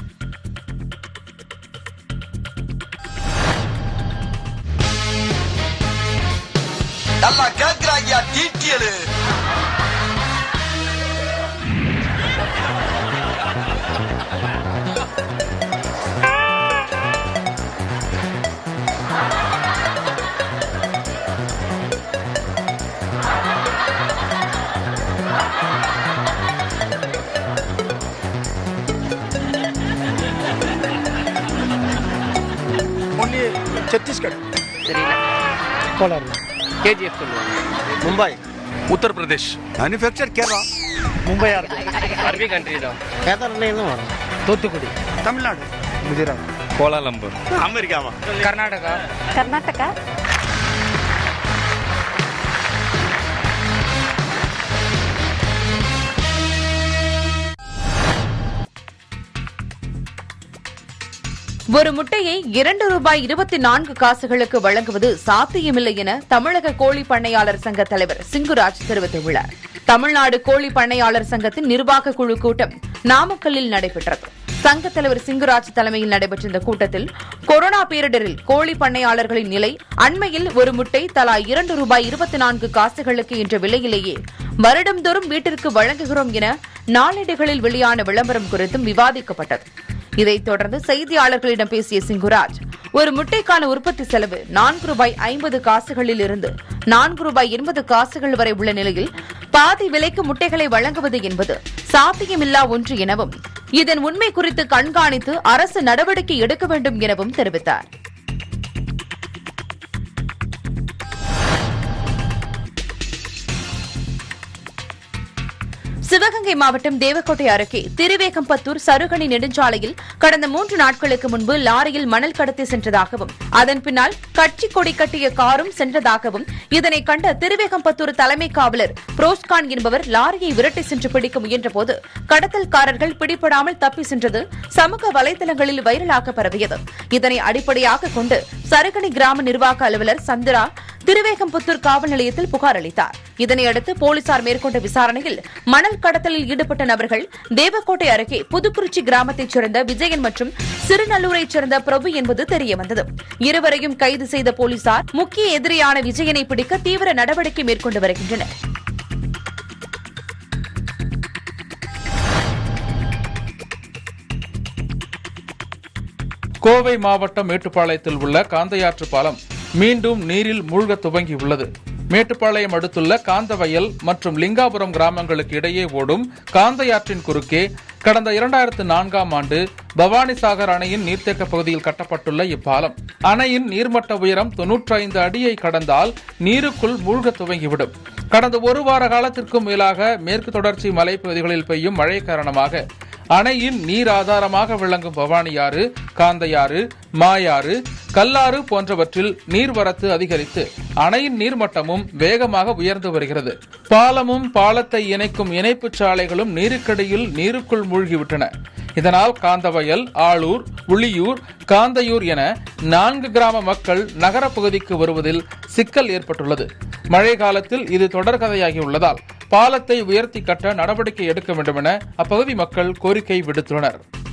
நல்லா கேக்குறாங்க டீட்டியலு. ஒன்லி छत्तीसगढ़ தெரியல. கோலார் கேஜிஎஃப் சொல்லுவாங்க. மும்பை உத்தர் பிரதேஷ். மேனுஃபேக்சர் கேரளா. மும்பை அரபி கண்ட்ரி தான். கேதார்லேருந்து வரும். தூத்துக்குடி தமிழ்நாடு. குஜராத். கோலாலம்பூர். அமெரிக்காவா? கர்நாடகா. கர்நாடகா. ஒரு முட்டையை இரண்டு ரூபாய் இருபத்தி நான்கு காசுகளுக்கு வழங்குவது சாத்தியமில்லை என தமிழக கோழி பண்ணையாளர் சங்க தலைவர் சிங்குராஜ் தெரிவித்துள்ளார். தமிழ்நாடு கோழி பண்ணையாளர் சங்கத்தின் நிர்வாக குழு கூட்டம் நாமக்கல்லில் நடைபெற்றது. சங்க தலைவர் சிங்குராஜ் தலைமையில் நடைபெற்ற இந்த கூட்டத்தில் கொரோனா பேரிடரில் கோழி பண்ணையாளர்களின் நிலை, அண்மையில் ஒரு முட்டை தலா இரண்டு ரூபாய் இருபத்தி நான்கு காசுகளுக்கு என்ற விலையிலேயே வருடந்தோறும் வீட்டிற்கு வழங்குகிறோம் என நாளேடுகளில் வெளியான விளம்பரம் குறித்தும் விவாதிக்கப்பட்டது. இதைத் தொடர்ந்து செய்தியாளர்களிடம் பேசிய சிங்குராஜ், ஒரு முட்டைக்கான உற்பத்தி செலவு நான்கு ரூபாய் ஐம்பது காசுகளில் இருந்து நான்கு ரூபாய் எண்பது காசுகள் வரை உள்ள நிலையில் பாதி விலைக்கு முட்டைகளை வழங்குவது என்பது சாத்தியமில்லா ஒன்று எனவும் இதன் உண்மை குறித்து கண்காணித்து அரசு நடவடிக்கை எடுக்க வேண்டும் எனவும் தெரிவித்தார். சிவகங்கை மாவட்டம் தேவக்கோட்டை அருகே திருவேகம்பத்தூர் சருகணி நெடுஞ்சாலையில் கடந்த மூன்று நாட்களுக்கு முன்பு லாரியில் மணல் கடத்தி சென்றதாகவும் அதன் பின்னால் கட்சி கொடி கட்டிய காரும் சென்றதாகவும் இதனை கண்ட திருவேகம்பத்தூர் தலைமை காவலர் புரோஸ்கான் என்பவர் லாரியை விரட்டி சென்று பிடிக்க முயன்றபோது கடத்தல்காரர்கள் பிடிபடாமல் தப்பி சென்றது சமூக வலைதளங்களில் வைரலாக பரவியது. இதனை அடிப்படையாக கொண்டு சருகணி கிராம நிர்வாக அலுவலர் சந்திரா திருவேகம்புத்தூர் காவல் நிலையத்தில் புகார் அளித்தார். இதனையடுத்து போலீசார் மேற்கொண்ட விசாரணையில் மணல் கடத்தலில் ஈடுபட்ட நபர்கள் தேவக்கோட்டை அருகே புதுக்குறிச்சி கிராமத்தைச் சேர்ந்த விஜயன் மற்றும் சிறுநல்லூரைச் சேர்ந்த பிரபு என்பது தெரியவந்தது. இருவரையும் கைது செய்த போலீசார் முக்கிய எதிரியான விஜயனை பிடிக்க தீவிர நடவடிக்கை மேற்கொண்டு வருகின்றனர். கோவை மாவட்டம் மேட்டுப்பாளையத்தில் உள்ள காந்தையாற்று பாலம் மீண்டும் நீரில் மூழ்க துவங்கியுள்ளது. மேட்டுப்பாளையம் அடுத்துள்ள காந்தவயல் மற்றும் லிங்காபுரம் கிராமங்களுக்கு இடையே ஓடும் காந்தையாற்றின் குறுக்கே கடந்த இரண்டாயிரத்து நான்காம் ஆண்டு பவானிசாகர் அணையின் நீர்த்தேக்க பகுதியில் கட்டப்பட்டுள்ள இப்பாலம் அணையின் நீர்மட்ட உயரம் தொன்னூற்றி ஐந்து அடியை கடந்தால் நீருக்குள் மூழ்க துவங்கிவிடும். கடந்த ஒரு வார காலத்திற்கும் மேலாக மேற்கு தொடர்ச்சி மலைப்பகுதிகளில் பெய்யும் மழை காரணமாக அணையின் நீர் ஆதாரமாக விளங்கும் பவானியாறு, காந்தையாறு, மாயாறு, கல்லாறு போன்றவற்றில் நீர்வரத்து அதிகரித்து அணையின் நீர்மட்டமும் வேகமாக உயர்ந்து வருகிறது. பாலமும் பாலத்தை இணைக்கும் இணைப்புச் சாலைகளும் நீருக்கடியில் நீருக்குள் மூழ்கிவிட்டன. இதனால் காந்தவயல், ஆளூர், உளியூர், காந்தையூர் என நான்கு கிராம மக்கள் நகரப் பகுதிக்கு வருவதில் சிக்கல் ஏற்பட்டுள்ளது. மழை காலத்தில் இது தொடர்கதையாகியுள்ளதால் பாலத்தை உயர்த்தி கட்ட நடவடிக்கை எடுக்க வேண்டும் என அப்பகுதி மக்கள் கோரிக்கை விடுத்துள்ளனர்.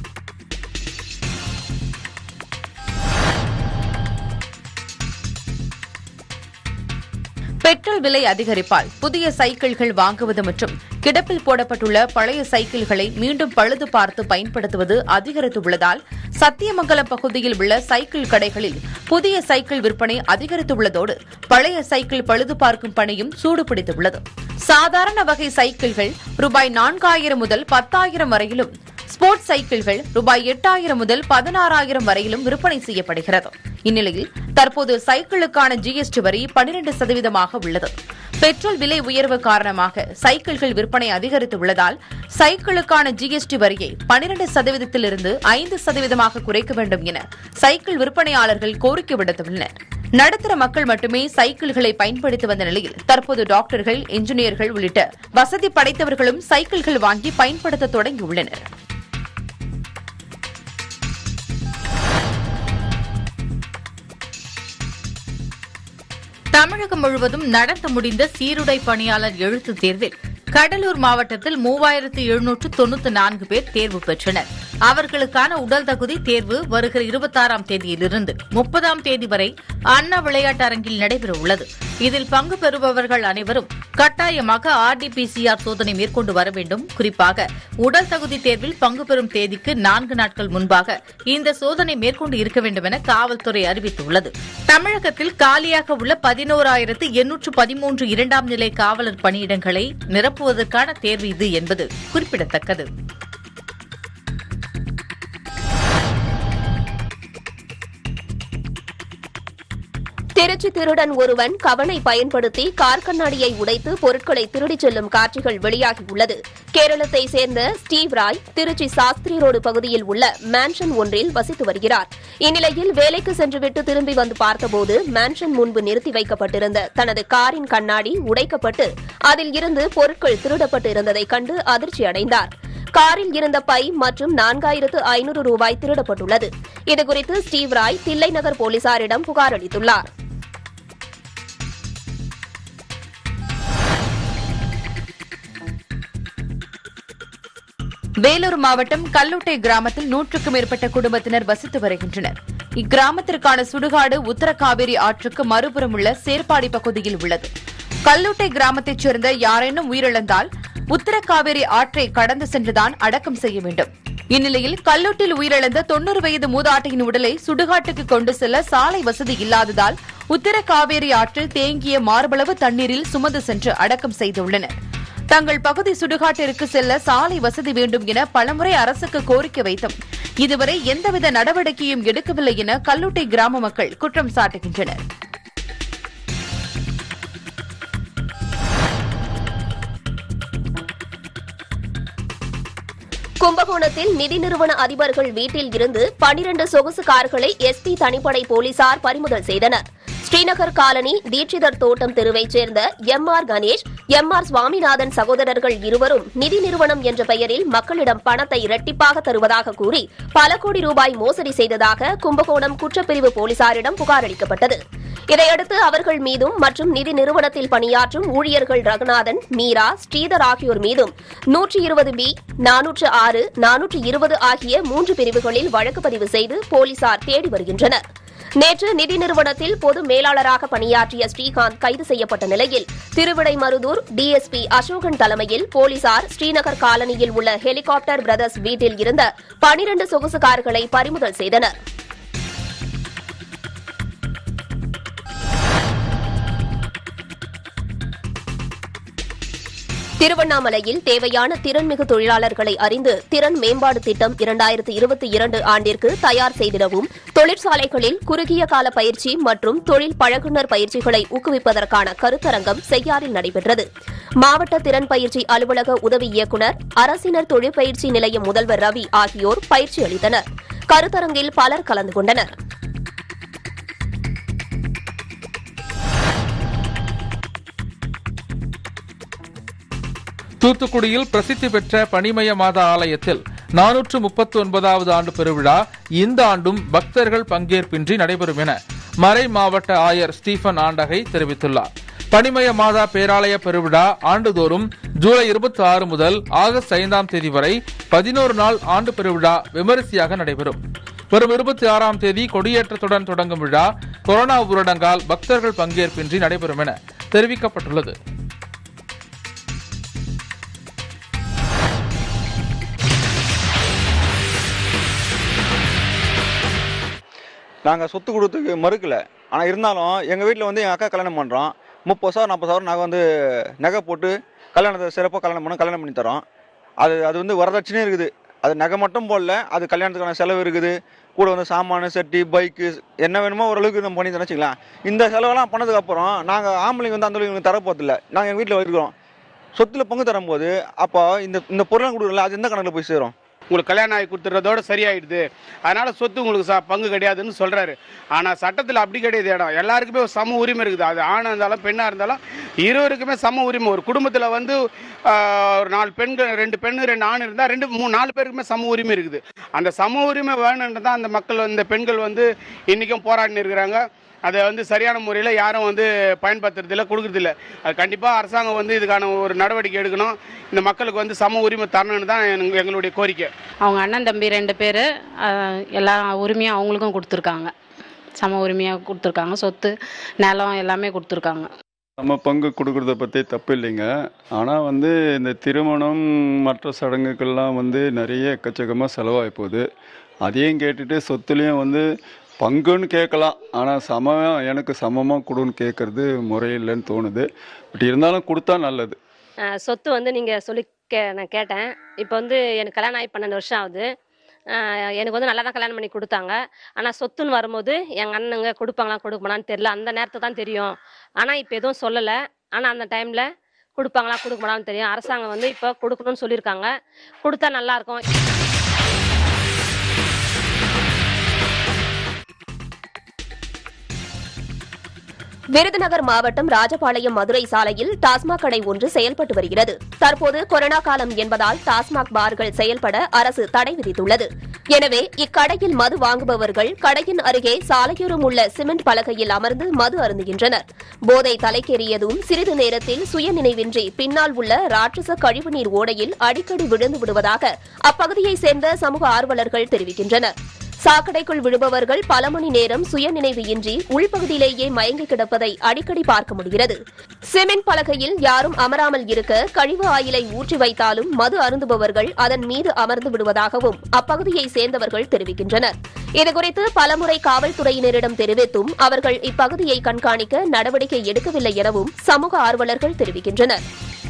பெட்ரோல் விலை அதிகரிப்பால் புதிய சைக்கிள்கள் வாங்குவது மற்றும் கிடப்பில் போடப்பட்டுள்ள பழைய சைக்கிள்களை மீண்டும் பழுது பார்த்து பயன்படுத்துவது அதிகரித்துள்ளதால் சத்தியமங்கலம் பகுதியில் உள்ள சைக்கிள் கடைகளில் புதிய சைக்கிள் விற்பனை அதிகரித்துள்ளதோடு பழைய சைக்கிள் பழுது பார்க்கும் பணியும் சூடுபிடித்துள்ளது. சாதாரண வகை சைக்கிள்கள் ரூபாய் நான்காயிரம் முதல் பத்தாயிரம் வரையிலும், ஸ்போர்ட்ஸ் சைக்கிள்கள் ரூபாய் எட்டாயிரம் முதல் பதினாறாயிரம் வரையிலும் விற்பனை செய்யப்படுகிறது. இந்நிலையில் தற்போது சைக்கிளுக்கான ஜிஎஸ்டி வரி பன்னிரண்டு சதவீதமாக உள்ளது. பெட்ரோல் விலை உயர்வு காரணமாக சைக்கிள்கள் விற்பனை அதிகரித்துள்ளதால் சைக்கிளுக்கான ஜிஎஸ்டி வரியை பன்னிரண்டு சதவீதத்திலிருந்து ஐந்து சதவீதமாக குறைக்க வேண்டும் என சைக்கிள் விற்பனையாளர்கள் கோரிக்கை விடுத்துள்ளனர். நடுத்தர மக்கள் மட்டுமே சைக்கிள்களை பயன்படுத்தி வந்த நிலையில் தற்போது டாக்டர்கள், என்ஜினியர்கள் உள்ளிட்ட வசதி படைத்தவர்களும் சைக்கிள்கள் வாங்கி பயன்படுத்த தொடங்கியுள்ளனர். தமிழகம் முழுவதும் நடந்து முடிந்த சீருடை பணியாளர் எழுத்துத் தேர்வில் கடலூர் மாவட்டத்தில் மூவாயிரத்து எழுநூற்று தொன்னூற்று நான்கு பேர் தேர்வு பெற்றனர். அவர்களுக்கான உடல் தகுதி தேர்வு வருகிற இருபத்தாறாம் தேதியிலிருந்து முப்பதாம் தேதி வரை அண்ணா விளையாட்டு அரங்கில் நடைபெறவுள்ளது. இதில் பங்கு பெறுபவர்கள் அனைவரும் கட்டாயமாக ஆர்டிபிசிஆர் சோதனை மேற்கொண்டு வர வேண்டும். குறிப்பாக உடல் தகுதி தேர்வில் பங்கு பெறும் தேதிக்கு நான்கு நாட்கள் முன்பாக இந்த சோதனை மேற்கொண்டு இருக்க வேண்டும் என காவல்துறை அறிவித்துள்ளது. தமிழகத்தில் காலியாக உள்ள பதினோராயிரத்து எண்ணூற்று பதிமூன்று இரண்டாம் நிலை காவலர் பணியிடங்களை நிரப்புவதற்கான தேர்வு இது என்பது குறிப்பிடத்தக்கது. திருச்சி திருடன் ஒருவன் கவனை பயன்படுத்தி கார் கண்ணாடியை உடைத்து பொருட்களை திருடிச் செல்லும் காட்சிகள் வெளியாகியுள்ளது. கேரளத்தை சேர்ந்த ஸ்டீவ் ராய் திருச்சி சாஸ்திரி ரோடு பகுதியில் உள்ள மேன்ஷன் ஒன்றில் வசித்து வருகிறார். இந்நிலையில் வேலைக்கு சென்றுவிட்டு திரும்பி வந்து பார்த்தபோது மேன்ஷன் முன்பு நிறுத்தி வைக்கப்பட்டிருந்த தனது காரின் கண்ணாடி உடைக்கப்பட்டு அதில் இருந்து பொருட்கள் திருடப்பட்டு இருந்ததைக் கண்டு அதிர்ச்சி அடைந்தார். காரில் இருந்த பை மற்றும் நான்காயிரத்து ஐநூறு ரூபாய் திருடப்பட்டுள்ளது. இதுகுறித்து ஸ்டீவ் ராய் தில்லை நகர் போலீசாரிடம் புகார் அளித்துள்ளார். வேலூர் மாவட்டம் கல்லுட்டை கிராமத்தில் நூற்றுக்கும் மேற்பட்ட குடும்பத்தினர் வசித்து வருகின்றனர். இக்கிராமத்திற்கான சுடுகாடு உத்தரகாவேரி ஆற்றுக்கு மறுபுறம் உள்ள சேர்ப்பாடி பகுதியில் உள்ளது. கல்லுட்டை கிராமத்தைச் சேர்ந்த யாரேனும் உயிரிழந்தால் உத்தரகாவேரி ஆற்றை கடந்து சென்றுதான் அடக்கம் செய்ய வேண்டும். இந்நிலையில் கல்லூட்டில் உயிரிழந்த தொன்னூறு வயது மூதாட்டியின் உடலை சுடுகாட்டுக்கு கொண்டு செல்ல சாலை வசதி இல்லாததால் உத்தரகாவேரி ஆற்றில் தேங்கிய மார்பளவு தண்ணீரில் சுமந்து சென்று அடக்கம் செய்துள்ளனர். தங்கள் பகுதி சுடுகாட்டிற்கு செல்ல சாலை வசதி வேண்டும் என பலமுறை அரசுக்கு கோரிக்கை வைத்தும் இதுவரை எந்தவித நடவடிக்கையும் எடுக்கவில்லை என கல்லுட்டை கிராம மக்கள் குற்றம் சாட்டுகின்றனர். கும்பகோணத்தில் நிதி நிறுவன அதிபர்கள் வீட்டில் இருந்து பனிரண்டு சொகுசு கார்களை எஸ்பி தனிப்படை போலீசார் பறிமுதல் செய்தனர். ஸ்ரீநகர் காலனி தீட்சிதர் தோட்டம் தெருவைச் சேர்ந்த M R Ganesh, M R Swaminathan சகோதரர்கள் இருவரும் நிதி நிறுவனம் என்ற பெயரில் மக்களிடம் பணத்தை இரட்டிப்பாக தருவதாக கூறி பல கோடி ரூபாய் மோசடி செய்ததாக கும்பகோணம் குற்றப்பிரிவு போலீசாரிடம் புகார் அளிக்கப்பட்டது. இதையடுத்து அவர்கள் மீதும் மற்றும் நிதி நிறுவனத்தில் பணியாற்றும் ஊழியர்கள் ரகுநாதன், மீரா, ஸ்ரீதர் ஆகியோர் மீதும் நூற்று இருபது பி, நானூற்று ஆறு, நானூற்று இருபது ஆகிய மூன்று பிரிவுகளில் வழக்கு பதிவு செய்து போலீசார் தேடி வருகின்றனர். நேற்று நிதி நிறுவனத்தில் பொது மேலாளராக பணியாற்றிய ஸ்ரீகாந்த் கைது செய்யப்பட்ட நிலையில் திருவிடைமருதூர் டிஎஸ்பி அசோகன் தலைமையில் போலீசார் ஸ்ரீநகர் காலனியில் உள்ள ஹெலிகாப்டர் பிரதர்ஸ் வீட்டில் இருந்த பனிரண்டு சொகுசு கார்களை பறிமுதல் செய்தனர். திருவண்ணாமலையில் தேவையான திறன்மிகு தொழிலாளர்களை அறிந்து திறன் மேம்பாடு திட்டம் இரண்டாயிரத்து இருபத்தி இரண்டு ஆண்டிற்கு தயார் செய்திடவும் தொழிற்சாலைகளில் குறுகிய கால பயிற்சி மற்றும் தொழில் பழகுநர் பயிற்சிகளை ஊக்குவிப்பதற்கான கருத்தரங்கம் செய்யாறில் நடைபெற்றது. மாவட்ட திறன் பயிற்சி அலுவலக உதவி இயக்குநர், அரசினர் தொழிற்பயிற்சி நிலைய முதல்வர் ரவி ஆகியோர் பயிற்சி அளித்தனர். கருத்தரங்கில் பலர் கலந்து கொண்டனர். தூத்துக்குடியில் பிரசித்தி பெற்ற பனிமய மாதா ஆலயத்தில் நானூற்று முப்பத்தி ஒன்பதாவது ஆண்டு பெருவிழா இந்த ஆண்டும் பக்தர்கள் பங்கேற்பின்றி நடைபெறும் என மறை மாவட்ட ஆயர் ஸ்டீபன் ஆண்டகை தெரிவித்துள்ளார். பனிமய மாதா பேராலய பெருவிழா ஆண்டுதோறும் ஜூலை இருபத்தி ஆறு முதல் ஆகஸ்ட் ஐந்தாம் தேதி வரை பதினோரு நாள் ஆண்டு பெருவிழா விமரிசையாக நடைபெறும். வரும் இருபத்தி ஆறாம் தேதி கொடியேற்றத்துடன் தொடங்கும் விழா கொரோனா ஊரடங்கால் பக்தர்கள் பங்கேற்பின்றி நடைபெறும் என தெரிவிக்கப்பட்டுள்ளது. நாங்கள் சொத்து கொடுத்துக்கு மறுக்கல. ஆனால் இருந்தாலும் எங்கள் வீட்டில் வந்து எங்கள் அக்கா கல்யாணம் பண்ணுறோம். முப்பது சவரம் நாற்பது சவரம் நாங்கள் வந்து நகை போட்டு கல்யாணத்தை சிறப்பாக கல்யாணம் பண்ண கல்யாணம் பண்ணி தரோம். அது அது வந்து வரதட்சணையும் இருக்குது. அது நகை மட்டும் போடல, அது கல்யாணத்துக்கான செலவு இருக்குது. கூட வந்து சாமானு, செட்டி, பைக்கு என்ன வேணுமோ ஓரளவுக்கு நம்ம பண்ணி தரோம் வச்சுக்கலாம். இந்த செலவெல்லாம் பண்ணதுக்கப்புறம் நாங்கள் ஆம்பளைங்க வந்து அந்த அளவுக்கு தரப்போதில்லை. நாங்கள் எங்கள் வீட்டில் இருக்கிறோம். சொத்தில் பங்கு தரும்போது அப்போ இந்த இந்த பொருளை கொடுக்கல, அது எந்த கணக்கில் போய் சேரும்? உங்களுக்கு கல்யாணம் ஆகி கொடுத்துறதோட சரியாயிடுது, அதனால சொத்து உங்களுக்கு பங்கு கிடையாதுன்னு சொல்றாரு. ஆனால் சட்டத்தில் அப்படி கிடையாது. இடம் எல்லாருக்குமே ஒரு சம உரிமை இருக்குது. அது ஆணாக இருந்தாலும் பெண்ணாக இருந்தாலும் இருவருக்குமே சம உரிமை. ஒரு குடும்பத்தில் வந்து ஒரு நாலு பெண்கள், ரெண்டு பெண்ணு ரெண்டு ஆண் இருந்தால் ரெண்டு மூணு நாலு பேருக்குமே சம உரிமை இருக்குது. அந்த சம உரிமை வேணுன்றது தான் அந்த மக்கள், இந்த பெண்கள் வந்து இன்றைக்கும் போராடினு இருக்கிறாங்க. அதை வந்து சரியான முறையில் யாரும் வந்து பயன்படுத்துறதில்ல, கொடுக்குறதில்ல. அது கண்டிப்பாக அரசாங்கம் வந்து இதுக்கான ஒரு நடவடிக்கை எடுக்கணும். இந்த மக்களுக்கு வந்து சம உரிமை தரணும்னு தான் எங்களுடைய கோரிக்கை. அவங்க அண்ணன் தம்பி ரெண்டு பேர் எல்லா உரிமையும் அவங்களுக்கும் கொடுத்துருக்காங்க. சம உரிமையாக கொடுத்துருக்காங்க. சொத்து, நிலம் எல்லாமே கொடுத்துருக்காங்க. நம்ம பங்கு கொடுக்குறத பற்றி தப்பு இல்லைங்க. ஆனால் வந்து இந்த திருமணம் மற்ற சடங்குகள்லாம் வந்து நிறைய எக்கச்சக்கமாக செலவாகி போகுது. அதையும் கேட்டுட்டு சொத்துலேயும் வந்து பங்குன்னு கேட்கலாம், ஆனால் சம எனக்கு சமமாக கொடுன்னு கேட்குறது முறையில்லைன்னு தோணுது. பட் இருந்தாலும் கொடுத்தா நல்லது. சொத்து வந்து நீங்கள் சொல்லி கே நான் கேட்டேன். இப்போ வந்து எனக்கு கல்யாணம் ஆகி பன்னெண்டு வருஷம் ஆகுது. எனக்கு வந்து நல்லா தான் கல்யாணம் பண்ணி கொடுத்தாங்க. ஆனால் சொத்துன்னு வரும்போது எங்கள் அண்ணனுங்க கொடுப்பாங்களா கொடுக்கமானான்னு தெரியல. அந்த நேரத்துக்கு தான் தெரியும். ஆனால் இப்போ எதுவும் சொல்லலை. ஆனால் அந்த டைமில் கொடுப்பாங்களா கொடுக்கமானான்னு தெரியும். அரசாங்கம் வந்து இப்போ கொடுக்கணும்னு சொல்லியிருக்காங்க. கொடுத்தா நல்லாயிருக்கும். விருதுநகர் மாவட்டம் ராஜபாளையம் மதுரை சாலையில் டாஸ்மாக் கடை ஒன்று செயல்பட்டு வருகிறது. தற்போது கொரோனா காலம் என்பதால் டாஸ்மாக் பார்கள் செயல்பட அரசு தடை விதித்துள்ளது. எனவே இக்கடையில் மது வாங்குபவர்கள் கடையின் அருகே சாலையோரம் உள்ள சிமெண்ட் பலகையில் அமர்ந்து மது அருந்துகின்றனர். போதை தலைக்கேறியதும் சிறிது நேரத்தில் சுயநினைவின்றி பின்னால் உள்ள ராட்சச கழிவுநீர் ஓடையில் அடிக்கடி விழுந்து விடுவதாக அப்பகுதியைச் சேர்ந்த சமூக ஆர்வலர்கள் தெரிவிக்கின்றனர். சாக்கடைக்குள் விழுபவர்கள் பல மணி நேரம் சுயநினைவு இன்றி உள்பகுதியிலேயே மயங்கி கிடப்பதை அடிக்கடி பார்க்க முடிகிறது. சிமெண்ட் பலகையில் யாரும் அமராமல் இருக்க கழிவு ஆயிலை ஊற்றி வைத்தாலும் மது அருந்துபவர்கள் அதன் மீது அமர்ந்து விடுவதாகவும் அப்பகுதியை சேர்ந்தவர்கள் தெரிவிக்கின்றனர். இதுகுறித்து பலமுறை காவல்துறையினரிடம் தெரிவித்தும் அவர்கள் இப்பகுதியை கண்காணிக்க நடவடிக்கை எடுக்கவில்லை எனவும் சமூக ஆர்வலர்கள் தெரிவிக்கின்றனர்.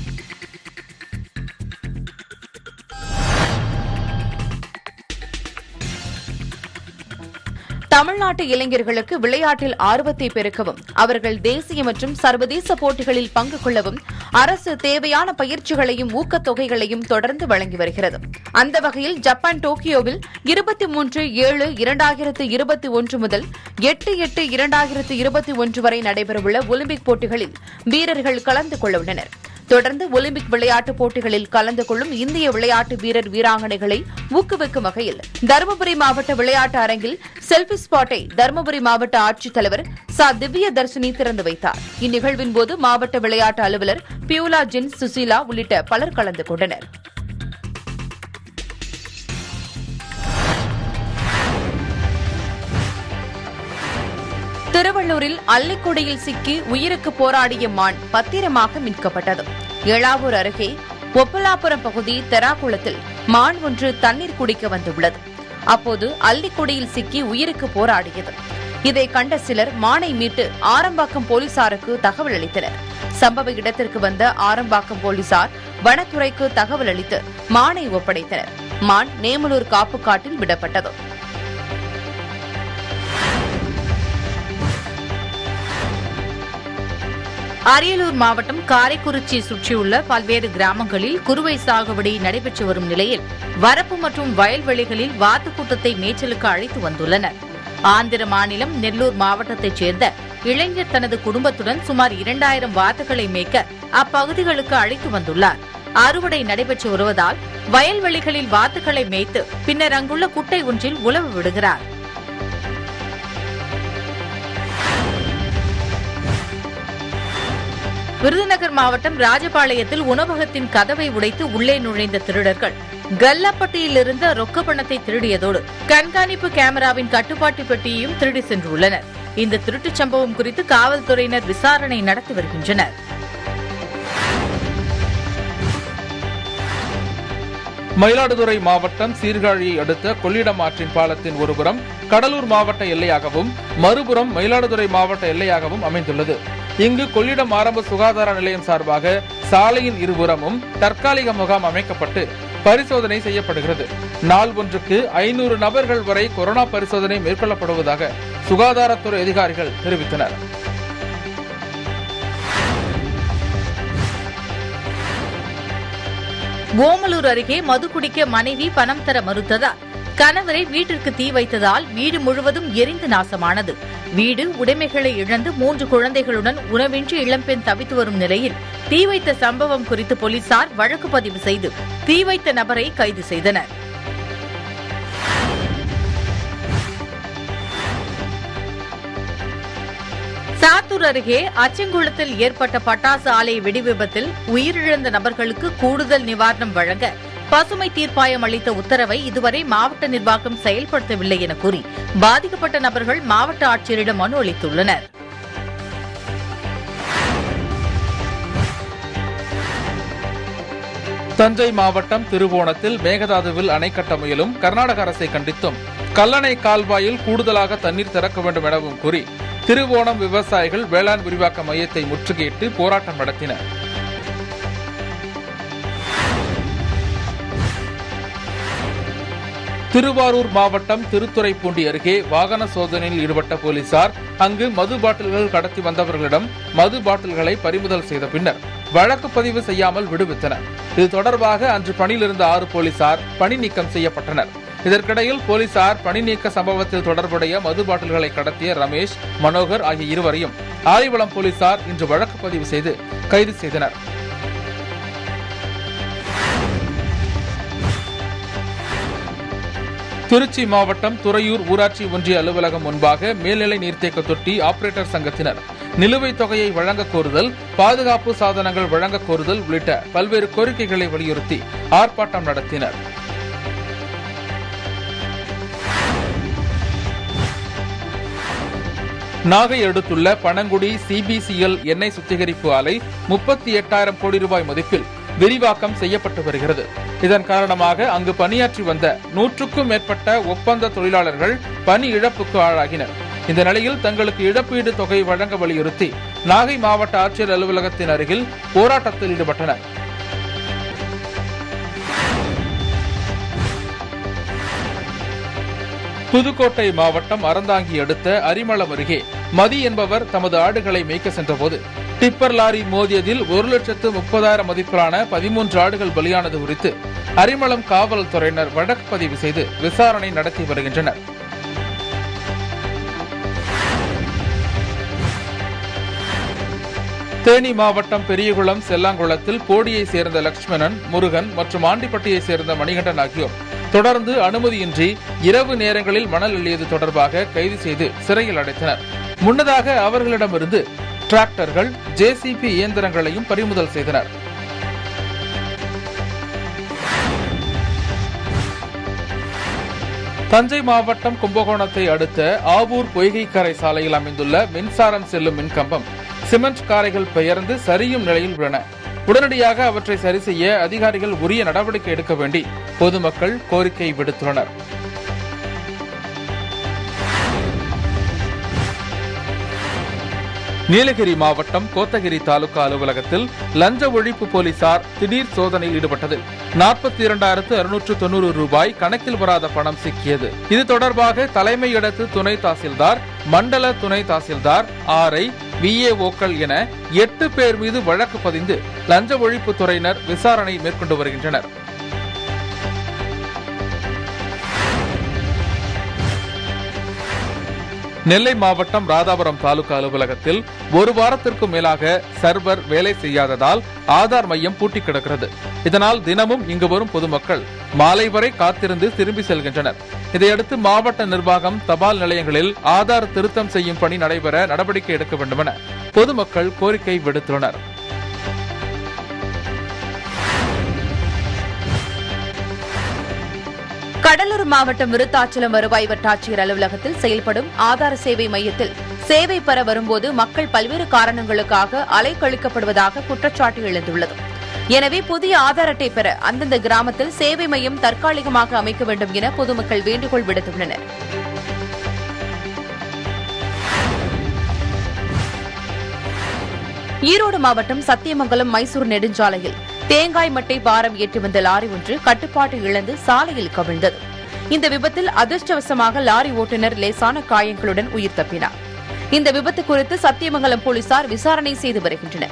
தமிழ்நாட்டு இளைஞர்களுக்கு விளையாட்டில் ஆர்வத்தை பெருக்கவும் அவர்கள் தேசிய மற்றும் சர்வதேச போட்டிகளில் பங்கு கொள்ளவும் அரசு தேவையான பயிற்சிகளையும் ஊக்கத்தொகைகளையும் தொடர்ந்து வழங்கி வருகிறது. அந்த வகையில் ஜப்பான் டோக்கியோவில் இருபத்தி மூன்று ஏழு இரண்டாயிரத்து இருபத்தி ஒன்று முதல் எட்டு எட்டு இரண்டாயிரத்து இருபத்தி ஒன்று வரை நடைபெறவுள்ள ஒலிம்பிக் போட்டிகளில் வீரர்கள் கலந்து கொள்ள உள்ளனர். தொடர்ந்து ஒலிம்பிக் விளையாட்டுப் போட்டிகளில் கலந்து கொள்ளும் இந்திய விளையாட்டு வீரர் வீராங்கனைகளை ஊக்குவிக்கும் வகையில் தருமபுரி மாவட்ட விளையாட்டு அரங்கில் செல்பி ஸ்பாட்டை தருமபுரி மாவட்ட ஆட்சித்தலைவர் ச திவ்ய தர்ஷினி திறந்து வைத்தார். இந்நிகழ்வின் போது மாவட்ட விளையாட்டு அலுவலர் பியூலா ஜின், சுசீலா உள்ளிட்ட பலர் கலந்து கொண்டனர். திருவள்ளூரில் அல்லிக்குடியில் சிக்கி உயிருக்கு போராடிய மான் பத்திரமாக மீட்கப்பட்டது. ஏழாவூர் அருகே ஒப்பலாபுரம் பகுதி தெராக்குளத்தில் மான் ஒன்று தண்ணீர் குடிக்க வந்துள்ளது. அப்போது அல்லிக்குடியில் சிக்கி உயிருக்கு போராடியது. இதை கண்ட சிலர் மானை மீட்டு ஆரம்பாக்கம் போலீசாருக்கு தகவல் அளித்தனர். சம்பவ இடத்திற்கு வந்த ஆரம்பாக்கம் போலீசார் வனத்துறைக்கு தகவல் அளித்து மானை ஒப்படைத்தனர். மான் நேமலூர் காப்புக்காட்டில் விடப்பட்டது. அரியலூர் மாவட்டம் காரைக்குறிச்சி சுற்றியுள்ள பல்வேறு கிராமங்களில் குறுவை சாகுபடி நடைபெற்று வரும் நிலையில் வரப்பு மற்றும் வயல்வெளிகளில் வாத்து கூட்டத்தை மேய்ச்சலுக்கு அழைத்து வந்துள்ளனர். ஆந்திர மாநிலம் நெல்லூர் மாவட்டத்தைச் சேர்ந்த இளைஞர் தனது குடும்பத்துடன் சுமார் இரண்டாயிரம் வாத்துகளை மேய்க்க அப்பகுதிகளுக்கு அழைத்து வந்துள்ளார். அறுவடை நடைபெற்று வருவதால் வயல்வெளிகளில் வாத்துக்களை மேய்த்து பின்னர் அங்குள்ள குட்டை ஒன்றில் உழவு விடுகிறார். விருதுநகர் மாவட்டம் ராஜபாளையத்தில் உணவகத்தின் கதவை உடைத்து உள்ளே நுழைந்த திருடர்கள் கல்லாப்பட்டியில் இருந்த ரொக்க பணத்தை திருடியதோடு கண்காணிப்பு கேமராவின் கட்டுப்பாட்டு பெட்டியையும் திருடி சென்றுள்ளனர். இந்த திருட்டுச் சம்பவம் குறித்து காவல்துறையினர் விசாரணை நடத்தி வருகின்றனர். மயிலாடுதுறை மாவட்டம் சீர்காழியை அடுத்த கொள்ளிடம் ஆற்றின் பாலத்தின் ஒருபுறம் கடலூர் மாவட்ட எல்லையாகவும் மறுபுறம் மயிலாடுதுறை மாவட்ட எல்லையாகவும் அமைந்துள்ளது. இங்கு கொள்ளிடம் ஆரம்ப சுகாதார நிலையம் சார்பாக சாலையின் இருபுறமும் தற்காலிக முகாம் அமைக்கப்பட்டு பரிசோதனை செய்யப்படுகிறது. நாள் ஒன்றுக்கு ஐநூறு நபர்கள் வரை கொரோனா பரிசோதனை மேற்கொள்ளப்படுவதாக சுகாதாரத்துறை அதிகாரிகள் தெரிவித்தனர். ஓமலூர் அருகே மது குடிக்க மனைவி பணம் தர மறுத்ததால் கணவரை வீட்டிற்கு தீ வைத்ததால் வீடு முழுவதும் எரிந்து நாசமானது. வீடு உடைமைகளை இழந்து மூன்று குழந்தைகளுடன் உணவின்றி இளம்பெண் தவித்து வரும் நிலையில் தீ வைத்த சம்பவம் குறித்து போலீசார் வழக்கு பதிவு செய்து தீ வைத்த நபரை கைது செய்தனர். சாத்தூர் அருகே அச்சங்குளத்தில் ஏற்பட்ட பட்டாசு ஆலை வெடிவிபத்தில் உயிரிழந்த நபர்களுக்கு கூடுதல் நிவாரணம் வழங்க பசுமை தீர்ப்பாயம் அளித்த உத்தரவை இதுவரை மாவட்ட நிர்வாகம் செயல்படுத்தவில்லை என கூறி பாதிக்கப்பட்ட நபர்கள் மாவட்ட ஆட்சியரிடம் மனு அளித்துள்ளனர். தஞ்சை மாவட்டம் திருவோணத்தில் மேகதாதுவில் அணை கட்ட முயலும் கர்நாடக அரசை கண்டித்தும் கல்லணை கால்வாயில் கூடுதலாக தண்ணீர் திறக்க வேண்டும் எனவும் கூறி திருவோணம் விவசாயிகள் வேளாண் விரிவாக்க மையத்தை முற்றுகையிட்டு போராட்டம் நடத்தினர். திருவாரூர் மாவட்டம் திருத்துறைப்பூண்டி அருகே வாகன சோதனையில் ஈடுபட்ட போலீசார் அங்கு மது பாட்டில்கள் கடத்தி வந்தவர்களிடம் மது பாட்டில்களை பறிமுதல் செய்த பின்னர் வழக்கு பதிவு செய்யாமல் விடுவித்தனர். இது தொடர்பாக அன்று பணியில் இருந்த ஆறு போலீசார் பணி நீக்கம் செய்யப்பட்டனர். இதற்கிடையில் போலீசார் பணி நீக்க சம்பவத்தில் தொடர்புடைய மது பாட்டில்களை கடத்திய ரமேஷ், மனோகர் ஆகிய இருவரையும் ஆலிவளம் போலீசார் இன்று வழக்கு பதிவு செய்து கைது செய்தனர். திருச்சி மாவட்டம் துறையூர் ஊராட்சி ஒன்றிய அலுவலகம் முன்பாக மேல்நிலை நீர்த்தேக்க தொட்டி ஆபரேட்டர் சங்கத்தினர் நிலுவைத் தொகையை வழங்க கோருதல், பாதுகாப்பு சாதனங்கள் வழங்க கோருதல் உள்ளிட்ட பல்வேறு கோரிக்கைகளை வலியுறுத்தி ஆர்ப்பாட்டம் நடத்தினர். நாகை அடுத்துள்ள பனங்குடி சிபிசிஎல் எண்ணெய் சுத்திகரிப்பு ஆலை முப்பத்தி எட்டாயிரம் கோடி ரூபாய் மதிப்பில் விரிவாக்கம் செய்யப்பட்டு வருகிறது. இதன் காரணமாக அங்கு பணியாற்றி வந்த நூற்றுக்கும் மேற்பட்ட ஒப்பந்த தொழிலாளர்கள் பணி இழப்புக்கு ஆளாகினர். இந்த நிலையில் தங்களுக்கு இழப்பீடு தொகை வழங்க வலியுறுத்தி நாகை மாவட்ட ஆட்சியர் அலுவலகத்தின் அருகில் போராட்டத்தில் ஈடுபட்டனர். புதுக்கோட்டை மாவட்டம் அறந்தாங்கி அடுத்த அரிமளம் அருகே மதி என்பவர் தமது ஆடுகளை மேய்க்க சென்றபோது டிப்பர் லாரி மோதியதில் ஒரு லட்சத்து முப்பதாயிரம் மதிப்பிலான பதிமூன்று ஆடுகள் பலியானது குறித்து அரிமளம் காவல்துறையினர் வழக்கு பதிவு செய்து விசாரணை நடத்தி வருகின்றனர். தேனி மாவட்டம் பெரியகுளம் செல்லாங்குளத்தில் போடியை சேர்ந்த லட்சுமணன், முருகன் மற்றும் ஆண்டிப்பட்டியை சேர்ந்த மணிகண்டன் ஆகியோர் தொடர்ந்து அனுமதியின்றி இரவு நேரங்களில் மணல் அள்ளியது தொடர்பாக கைது செய்து சிறையில் அடைத்தனர். முன்னதாக அவர்களிடமிருந்து டிராக்டர்கள், ஜேசிபி இயந்திரங்களையும் பறிமுதல் செய்தனர். தஞ்சை மாவட்டம் கும்பகோணத்தை அடுத்த ஆவூர் பொய்கைக்கரை சாலையில் அமைந்துள்ள மின்சாரம் செல்லும் மின்கம்பம் சிமெண்ட் காரைகள் பெயர்ந்து சரியும் நிலையில் உள்ளன. உடனடியாக அவற்றை சரி செய்ய அதிகாரிகள் உரிய நடவடிக்கை எடுக்க வேண்டி பொதுமக்கள் கோரிக்கை விடுத்துள்ளனர். நீலகிரி மாவட்டம் கோத்தகிரி தாலுகா அலுவலகத்தில் லஞ்ச ஒழிப்பு போலீசார் திடீர் சோதனையில் ஈடுபட்டதில் நாற்பத்தி இரண்டாயிரத்து அறுநூற்று தொன்னூறு ரூபாய் கணக்கில் வராத பணம் சிக்கியது. இது தொடர்பாக தலைமை இடத்து துணை தாசில்தார், மண்டல துணை தாசில்தார், ஆர்ஐ, விஏஓக்கள் என எட்டு பேர் மீது வழக்கு பதிந்து லஞ்ச ஒழிப்பு துறையினர் விசாரணை மேற்கொண்டு வருகின்றனர். நெல்லை மாவட்டம் ராதாபுரம் தாலுகா அலுவலகத்தில் ஒரு வாரத்திற்கும் மேலாக சர்வர் வேலை செய்யாததால் ஆதார் மையம் பூட்டி கிடக்கிறது. இதனால் தினமும் இங்கு வரும் பொதுமக்கள் மாலை வரை காத்திருந்து திரும்பி செல்கின்றனர். இதையடுத்து மாவட்ட நிர்வாகம் தபால் நிலையங்களில் ஆதார் திருத்தம் செய்யும் பணி நடைபெற நடவடிக்கை எடுக்க வேண்டும் என பொதுமக்கள் கோரிக்கை விடுத்துள்ளனர். கடலூர் மாவட்டம் விருத்தாச்சலம் வருவாய் வட்டாட்சியர் அலுவலகத்தில் செயல்படும் ஆதார சேவை மையத்தில் சேவை பெற வரும்போது மக்கள் பல்வேறு காரணங்களுக்காக அலைக்கழிக்கப்படுவதாக குற்றச்சாட்டு எழுந்துள்ளது. எனவே புதிய ஆதார் அட்டை பெற அந்தந்த கிராமத்தில் சேவை மையம் தற்காலிகமாக அமைக்க வேண்டும் என பொதுமக்கள் வேண்டுகோள் விடுத்துள்ளனர். ஈரோடு மாவட்டம் சத்தியமங்கலம் மைசூர் நெடுஞ்சாலையில் தேங்காய் மட்டை பாரம் ஏற்றி வந்த லாரி ஒன்று கட்டுப்பாட்டு இழந்து சாலையில் கவிழ்ந்தது. இந்த விபத்தில் அதிர்ஷ்டவசமாக லாரி ஓட்டுநர் லேசான காயங்களுடன் உயிர் தப்பினார். இந்த விபத்து குறித்து சத்தியமங்கலம் போலீசார் விசாரணை செய்து வருகின்றனர்.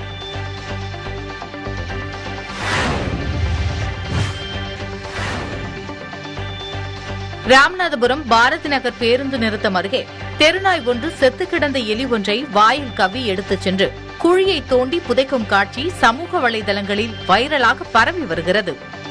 ராமநாதபுரம் பாரதி நகர் பேருந்து நிறுத்தம் அருகே தெருநாய் ஒன்று செத்து கிடந்த எலி ஒன்றை வாயில் கவ்வி எடுத்துச் சென்று குழியை தோண்டி புதைக்கும் காட்சி சமூக வலைதளங்களில் வைரலாக பரவி வருகிறது.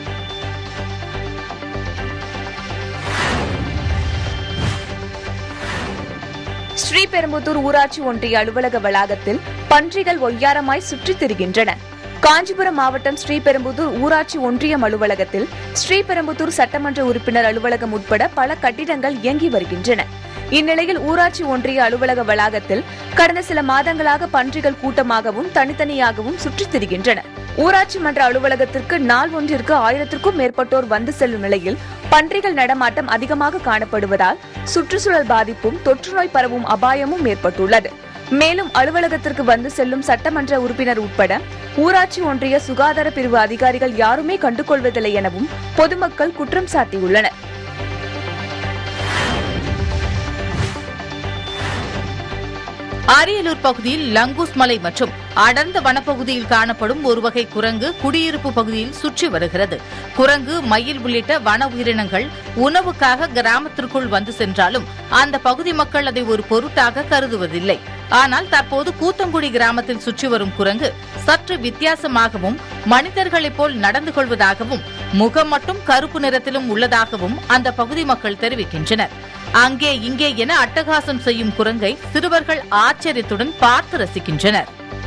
ஸ்ரீபெரும்புதூர் ஊராட்சி ஒன்றிய அலுவலக வளாகத்தில் பன்றிகள் ஒய்யாரமாய் சுற்றித் திரிகின்றன. காஞ்சிபுரம் மாவட்டம் ஸ்ரீபெரும்புதூர் ஊராட்சி ஒன்றியம் அலுவலகத்தில் ஸ்ரீபெரும்புதூர் சட்டமன்ற உறுப்பினர் அலுவலகம் உட்பட பல கட்டிடங்கள் இயங்கி வருகின்றன. இந்நிலையில் ஊராட்சி ஒன்றிய அலுவலக வளாகத்தில் கடந்த சில மாதங்களாக பன்றிகள் கூட்டமாகவும் தனித்தனியாகவும் சுற்றித் திரிகின்றன. ஊராட்சி மன்ற அலுவலகத்திற்கு நாள் ஒன்றிற்கு ஆயிரத்திற்கும் மேற்பட்டோர் வந்து செல்லும் நிலையில் பன்றிகள் நடமாட்டம் அதிகமாக காணப்படுவதால் சுற்றுச்சூழல் பாதிப்பும் தொற்றுநோய் பரவும் அபாயமும் ஏற்பட்டுள்ளது. மேலும் அலுவலகத்திற்கு வந்து செல்லும் சட்டமன்ற உறுப்பினர் உட்பட ஊராட்சி ஒன்றிய சுகாதார பிரிவு அதிகாரிகள் யாருமே கண்டுகொள்வதில்லை எனவும் பொதுமக்கள் குற்றம் சாட்டியுள்ளனர். அரியலூர் பகுதியில் லங்கூஸ் மலை மற்றும் அடர்ந்த வனப்பகுதியில் காணப்படும் ஒரு வகை குரங்கு குடியிருப்பு பகுதியில் சுற்றி வருகிறது. குரங்கு, மயில் உள்ளிட்ட வன உயிரினங்கள் உணவுக்காக கிராமத்திற்குள் வந்து சென்றாலும் அந்த பகுதி மக்கள் அதை ஒரு பொருட்டாக கருதுவதில்லை. ஆனால் தற்போது கூத்தங்குடி கிராமத்தில் சுற்றி வரும் குரங்கு சற்று வித்தியாசமாகவும் மனிதர்களைப் போல் நடந்து கொள்வதாகவும் முகம் மட்டும் கருப்பு நிறத்திலும் உள்ளதாகவும் அந்த பகுதி மக்கள் தெரிவிக்கின்றனர். அங்கே இங்கே என அட்டகாசம் செய்யும் குரங்கை சிறுவர்கள் ஆச்சரியத்துடன் பார்த்து ரசிக்கின்றனர்.